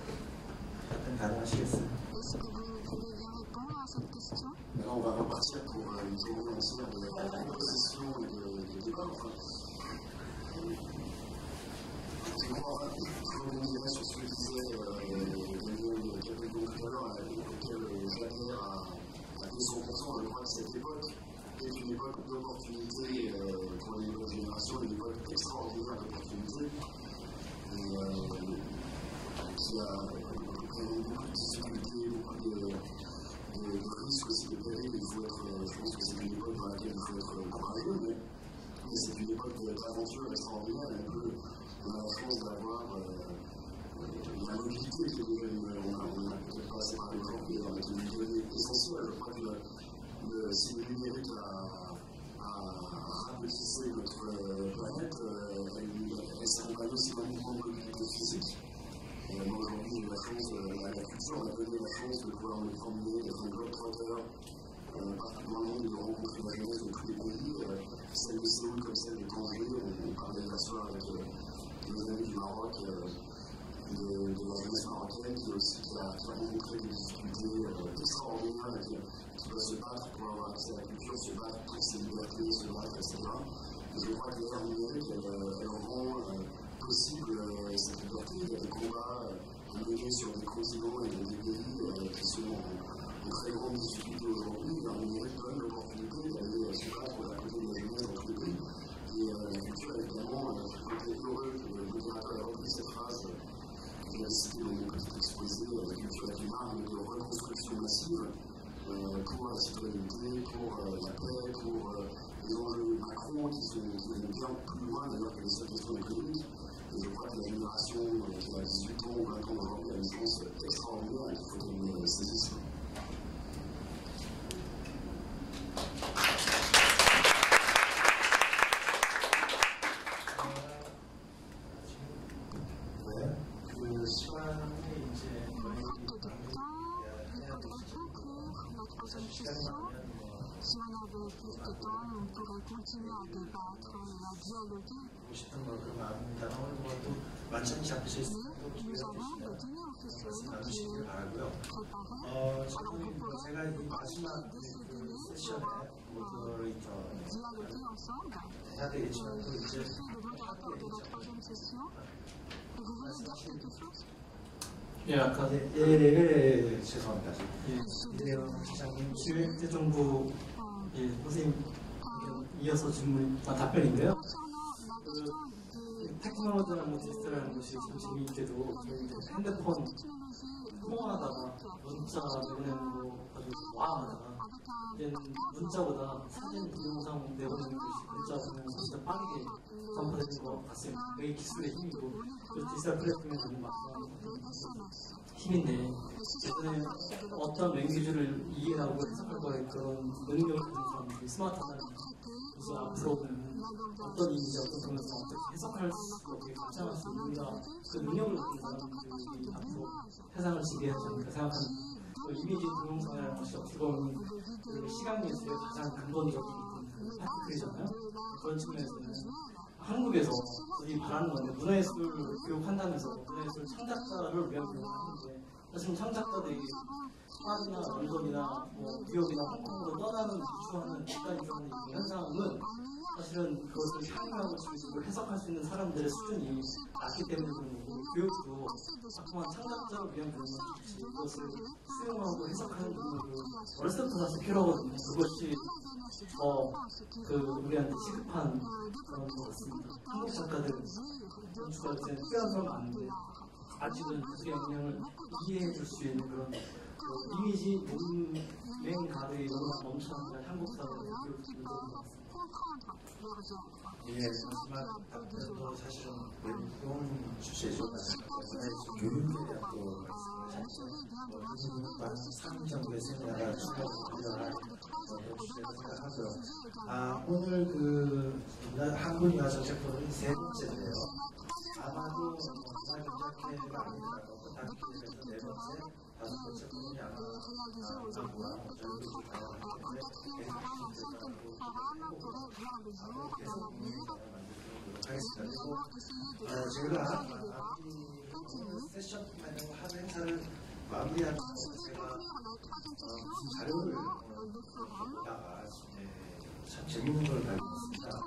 Speaker 2: Est-ce que vous voulez bien répondre à cette question?
Speaker 4: Maintenant, on va repartir pour une journée entière de proposition et de débat. Je crois que je dirais sur ce que disait Daniel Capello tout à l'heure, auquel j'adhère à 200%. Je crois que cette époque est une époque d'opportunité pour les nouvelles générations, une époque extraordinaire d'opportunité, qui a beaucoup de difficultés, beaucoup de risques aussi, de périls. Je pense que c'est une époque dans laquelle il faut être courageux, mais c'est une époque d'aventure extraordinaire. On a la chance d'avoir la mobilité qui est devenue, on n'a peut-être pas assez parlé aujourd'hui, mais qui est devenue essentielle. Je crois que si le numérique a rapetissé notre planète, elle s'accompagne aussi d'un mouvement de mobilité physique. Moi aujourd'hui j'ai la chance, la culture m'a donné la chance de pouvoir me promener, d'être un globe-trotteur partout dans le monde, de rencontrer la jeunesse de tous les pays, celle de Séoul comme celle de Tanger. On parlait hier soir avec nos amis du Maroc, de la jeunesse marocaine qui a rencontré des difficultés extraordinaires et qui doit se battre pour avoir accès à la culture, se battre pour ses libertés, se battre, etc. Et je crois que l'ère numérique, elle rend possible cette liberté. Il y a des combats menés sur des continents et des pays qui sont en très grande difficulté aujourd'hui. L'ère numérique donne l'opportunité d'aller se battre à côté de la jeunesse dans tous les pays. Et la culture, évidemment, je suis heureux que le modérateur ait repris cette phrase que j'avais citée dans mon petit exposé. La culture est une arme de reconstruction massive pour la citoyenneté, pour la paix, pour les enjeux macro qui vont bien plus loin d'ailleurs que les seules questions économiques. Et je crois que la génération qui a 18 ans ou 20 ans aujourd'hui a une chance extraordinaire et qu'il faut qu'elle saisisse.
Speaker 2: Si on avait plus de temps,
Speaker 3: 보고 싶은 거 그런 마음입니다. 오늘 뭐또 만찬이 잡히셔 있으면 또 기회가 되시면 말씀 나누시길 바라고요. 저는 제가 이 마지막 그 세션에 모더레이터 해야 되겠지만 또 이제
Speaker 1: 예, 아까
Speaker 3: 죄송합니다.
Speaker 1: 이대영 시장님 기획재정부 선생님 이어서 답변인데요. 테크놀로지라는 디지털이라는 것이 참 재미있게도 저희 핸드폰 통화하다가 문자 내보내는 거 아주 와하다가 이제는 문자보다 사진, 동영상 내보내는 것이 문자 보내는 것이 더 빠르게 전파되는 것 같습니다. 그게 기술의 힘이고 디지털 플랫폼에 있는 마찬가지 힘인데 예전에 어떤 랭귀지를 이해하고 해석할 거에 그런 능력을 가진 사람들이 스마트하다는 그래서 앞으로는 어떤 이미지, 어떤 동영상 어떻게 해석할 수 있고 어떻게 감상할 수 있는가 그 능력을 가진 사람들이 앞으로 세상을 지배하지 않을까 생각합니다. 그 이미지 동영상이라는 것이 어떻게 보면 그 시각 예술의 가장 근본적인 파트이잖아요. 그런 측면에서는 한국에서 우리 바라는 건데 문화예술 교육한다면서 문화예술 창작자를 위한 교육을 하는데 사실 창작자들이 파리나 런던이나 뉴욕이나 홍콩으로 떠나는 이주하는 집단 이주하는 이 현상은 사실은 그것을 향유하고 지식으로 해석할 수 있는 사람들의 수준이 낮기 때문에 그런 거고 교육도 자꾸만 창작자를 위한 교육은 그것을 수용하고 해석하는 부분을 어렸을 때부터 사실 필요하거든요. 그것이 우리한테 시급한 그런 것 같습니다. 한국 작가들은 연출할 때 특별한 사람 많은데 아직은 그들의 역량을 이해해 줄 수 있는 그런 이미지 문맹 가득이 너무나 넘쳐나는 한국 사회의 교육을 듣는 것 같습니다.
Speaker 3: 예, 마지막 답변도 사실은 어려운 주제죠. 교육에 대한 또 말씀하셨고 3일 정도의 세미나가 추가로 필요한 주제라고 생각하고요. 오늘 한국 문화정책포럼이 세 번째인데요. 아마도 문화경제회가 아닙니다. 다큐에서 네 번째, 다섯 번째 포럼이 아마 한국과 저희들이 하겠습니다. 제가 이 세션 하는 행사를 마무리하면서 제가 자료를 보다가 참 재밌는 걸 발견했습니다.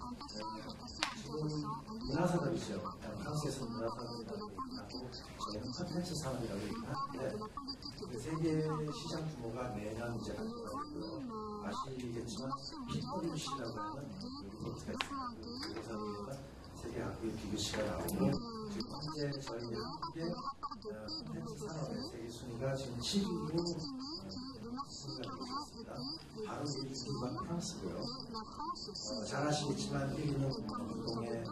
Speaker 3: 지금 문화산업이죠. 프랑스에서 문화산업이라고 하고 저희는 컨텐츠 산업이라고 하는데 세계 시장 규모가 매년 이제 발표하고요. 아시겠지만 PwC라고 하는 리포트가 있습니다. 그래서 세계 각국의 비교시가 나오고 지금 현재 저희 한국의 컨텐츠 산업의 세계 순위가 지금 7위로 순위가 되고 있습니다. 바로 1위가 프랑스고요. 잘 아시겠지만 1위는 중동의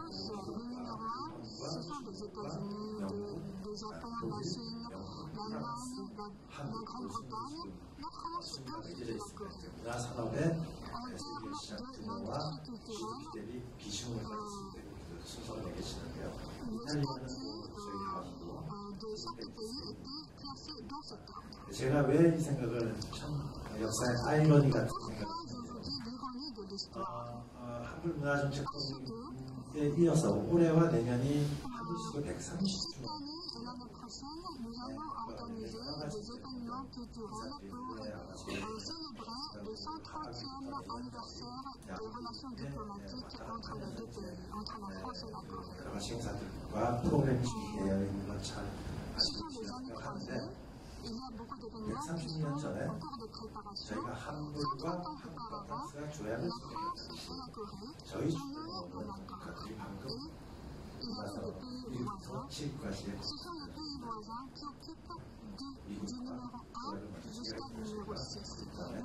Speaker 3: 미국과 영국, 독일, 프랑스, 한국 순위가 매겨져 있습니다. 문화산업의 세계 시장 규모와 GDP 대비 비중을 가지고 순서가 매겨지는데요. 이탈리아는 저희가 가지고 제가 왜 이 생각을 참 역사의 아이러니 같은 생각을 한글 문화정책법에 이어서 올해와 내년이 한글 수가 130주 여러 가지 행사들과 프로그램이 준비되어 있는 건 잘 아시고 생각하는데 130년 전에 저희가 한국과 프랑스가 조약을 맺었습니다. 저희 주도는 각국이 방금 문화산업 1부터 7까지의 미국과 조약을 맺었습니다. 그다음에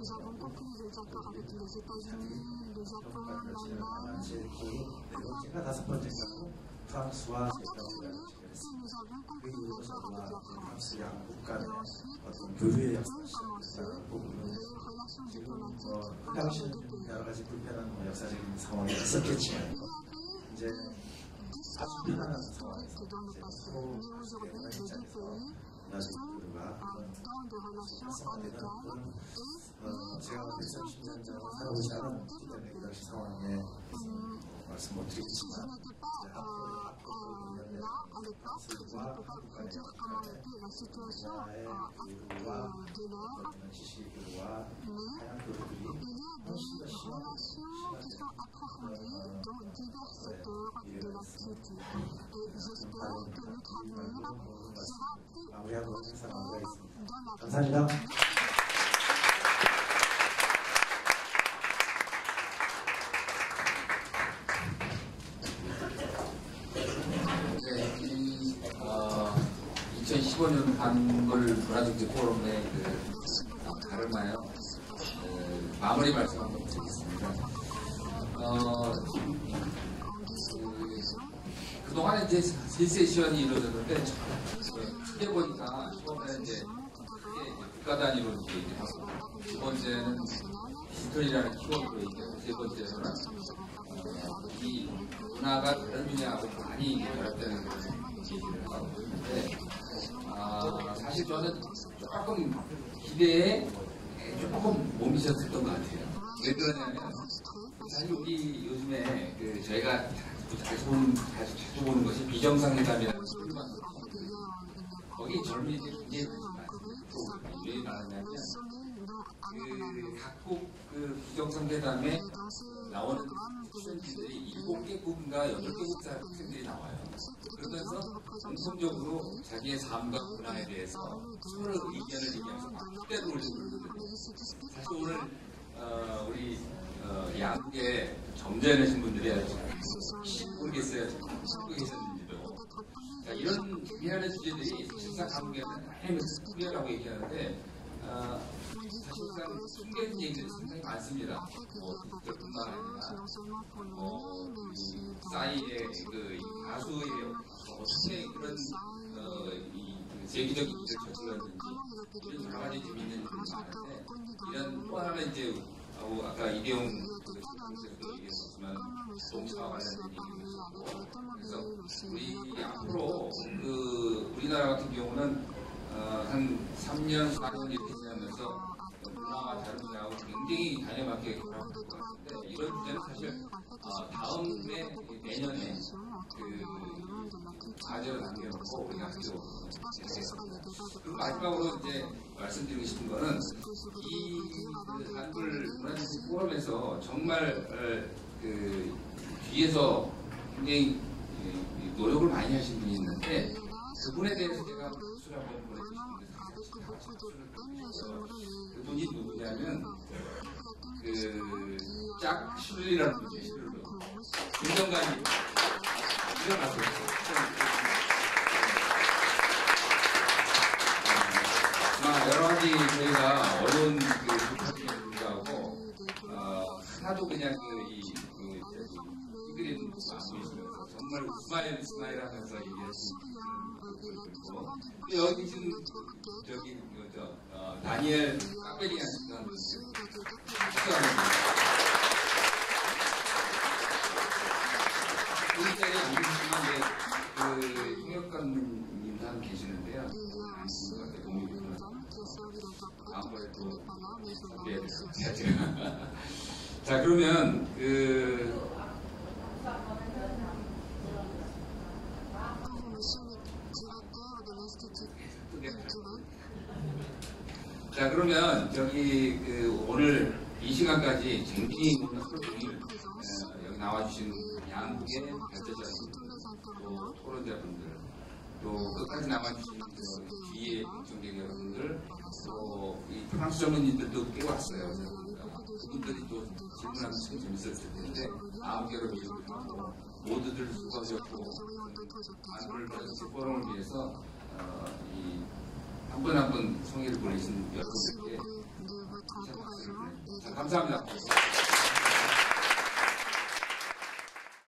Speaker 3: 네 번째가 다섯 번째가 프랑스와 조약을 맺었습니다. 그 이후로 저희와 프랑스 양국 간의 어떤 교류의 역사를 보고는 지금 그 당시는 여러 가지 불편한 역사적인 상황이 있었겠지만 이제 아주 편안한 상황에서 서로 대화의 입장에서 문화적 교류가 활성화되는 그런 제가 130년 전을 살아보지 않았기 때문에 그 당시 상황에 말씀 못 드리겠지만 학교와 한국간의 문화의 교류와 지식교류와 다양한 교류들이 훨씬 더 마무리하도록 행사 마무리하겠습니다. 감사합니다.
Speaker 8: 네, 2015년 한글 문화정책 포럼의 가르마요 마무리 말씀 한번 드리겠습니다. 그동안에 이제 3세션이 이루어졌는데 크게 보니까 처음에 이제 국가 단위로 얘기하고 두 번째는 디지털이라는 키워드로 얘기하고 세 번째는 이 문화가 다른 분야하고 많이 결합되는 그런 얘기를 하고 있는데 사실 저는 조금 기대에 조금 못 미쳤었던 것 같아요. 왜 그러냐면 사실 우리 요즘에 저희가 자주 보는 것이 비정상회담이라는 소리만 듣거든요. 거기 젊은이들이 굉장히 많습니다. 왜 많으냐면 각국 비정상회담에 나오는 수련진들이 7개국인가 8개국 학생들이 나와요. 그러면서 공통적으로 자기의 삶과 문화에 대해서 서로 의견을 얘기하면서 막대로 올리거든요. 사실 오늘 우리 양국의 점잖으신 분들이 아주 모르겠어요. 듣고 계셨는지도. 자, 이런 미안한 주제들이 사실상 한국에는 다양한 숙제라고 얘기하는데 사실상 숨겨진 얘기들이 상당히 많습니다. 디지털뿐만 아니라 싸이의 가수의 어떻게 그런 세계적인 일을 저질렀는지 이런 여러 가지 재미있는 일들이 많은데 이런 또 하나는 이제 아까 이대용 교수님께서도 얘기했었지만 자동차와 관련된 얘기를 했었고 그래서 우리 앞으로 우리나라 같은 경우는 한 3년, 4년 이렇게 지나면서 문화와 다른 분야하고 굉장히 단연하게 결합할 것 같은데 이런 주제는 사실 다음에 내년에 과제로 남겨놓고 우리가 하기로 그리고 마지막으로 이제 말씀드리고 싶은 거는 이 한글 문화정책 포럼에서 정말 뒤에서 굉장히 노력을 많이 하신 분이 있는데 그분에 대해서 제가 박수를 한번 보내주시는데 그분이 누구냐면 짝 슐리라는 분이 계시더라고요. 김정관님 일어나세요. 여러 가지 저희가 어려운 부탁임에도 불구하고 하나도 그냥 찡그리는 모습 안 보이시면서 정말 스마일 하면서 얘기하시는 분들이고 여기 계신 다니엘 까베리안 씨가 축하합니다. 우리 자리에 안 계시지만 홍역관님도 한 계시는데요. 안심과 도움이 되는 아무래도 준비해야 돼요. 자 그러면 자 그러면 오늘 이 시간까지 쟁기 있는 하루 종일 여기 나와주신 양국의 발제자분 또 토론자분들 또 끝까지 남아주신 뒤에 경쟁 여러분들 또 이 프랑스 전문인들도 꽤 왔어요. 그분들이 또 질문하면 참 재밌었을 텐데 9개로 미루고 하고 모두들 수고하셨고 한글 정책 포럼을 위해서 한 분 한 분 성의를 보내신 여러분들께 감사합니다.